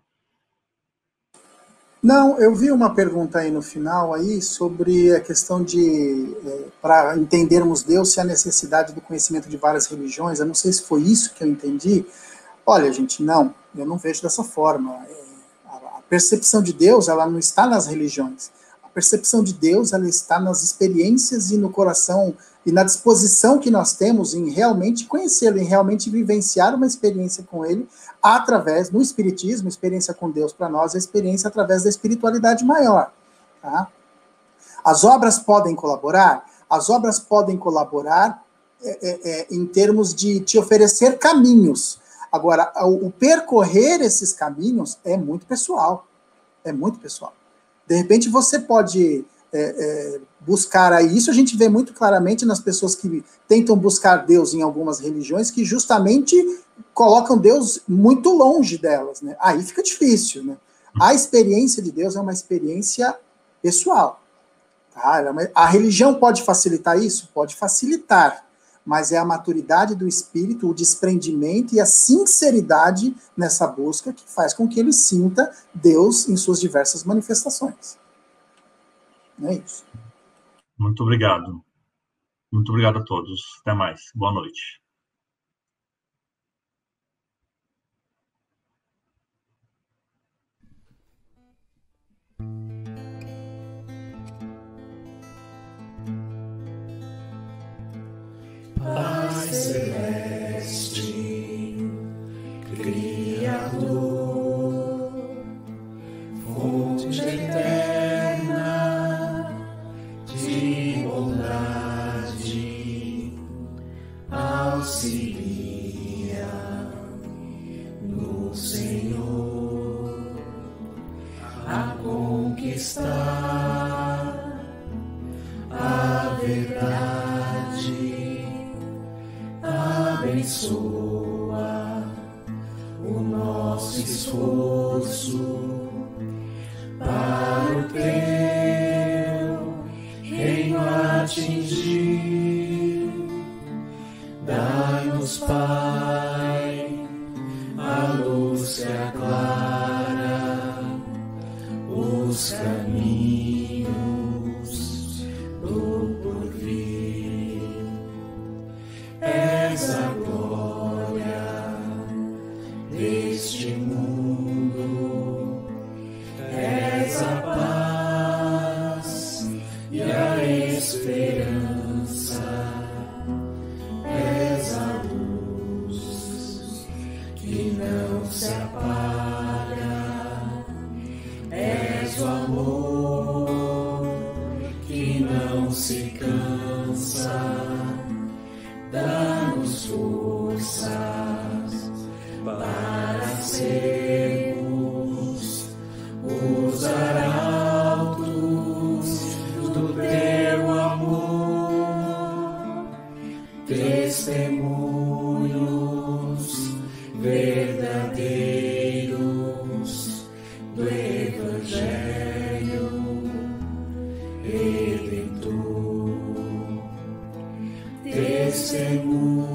Não, eu vi uma pergunta aí no final aí sobre a questão de, é, para entendermos Deus, se há necessidade do conhecimento de várias religiões. Eu não sei se foi isso que eu entendi. Olha, gente, não, eu não vejo dessa forma. É, a percepção de Deus, ela não está nas religiões. A percepção de Deus, ela está nas experiências e no coração e na disposição que nós temos em realmente conhecê-lo, em realmente vivenciar uma experiência com ele, através, no Espiritismo, experiência com Deus para nós, a experiência através da espiritualidade maior. Tá? As obras podem colaborar? As obras podem colaborar é, é, é, em termos de te oferecer caminhos. Agora, o, o percorrer esses caminhos é muito pessoal. É muito pessoal. De repente, você pode é, é, buscar aí, isso a gente vê muito claramente nas pessoas que tentam buscar Deus em algumas religiões, que justamente colocam Deus muito longe delas, né? Aí fica difícil, né? A experiência de Deus é uma experiência pessoal. Tá? A religião pode facilitar isso? Pode facilitar, mas é a maturidade do espírito, o desprendimento e a sinceridade nessa busca que faz com que ele sinta Deus em suas diversas manifestações. É isso. Muito obrigado. Muito obrigado a todos. Até mais. Boa noite. Pai celeste, Criador, fonte eterna, auxilia no Senhor a conquistar a verdade, abençoa o nosso esforço para o teu reino atingir. Dai-nos, Pai, a luz que aclara os caminhos do porvir. És a glória deste mundo, és a paz e a esperança, és a luz que não se apaga, és o amor que não se cansa. Dá-nos forças para sermos os arautos do teu amor, testemunhos verdadeiros do Evangelho Redentor. Testemunhos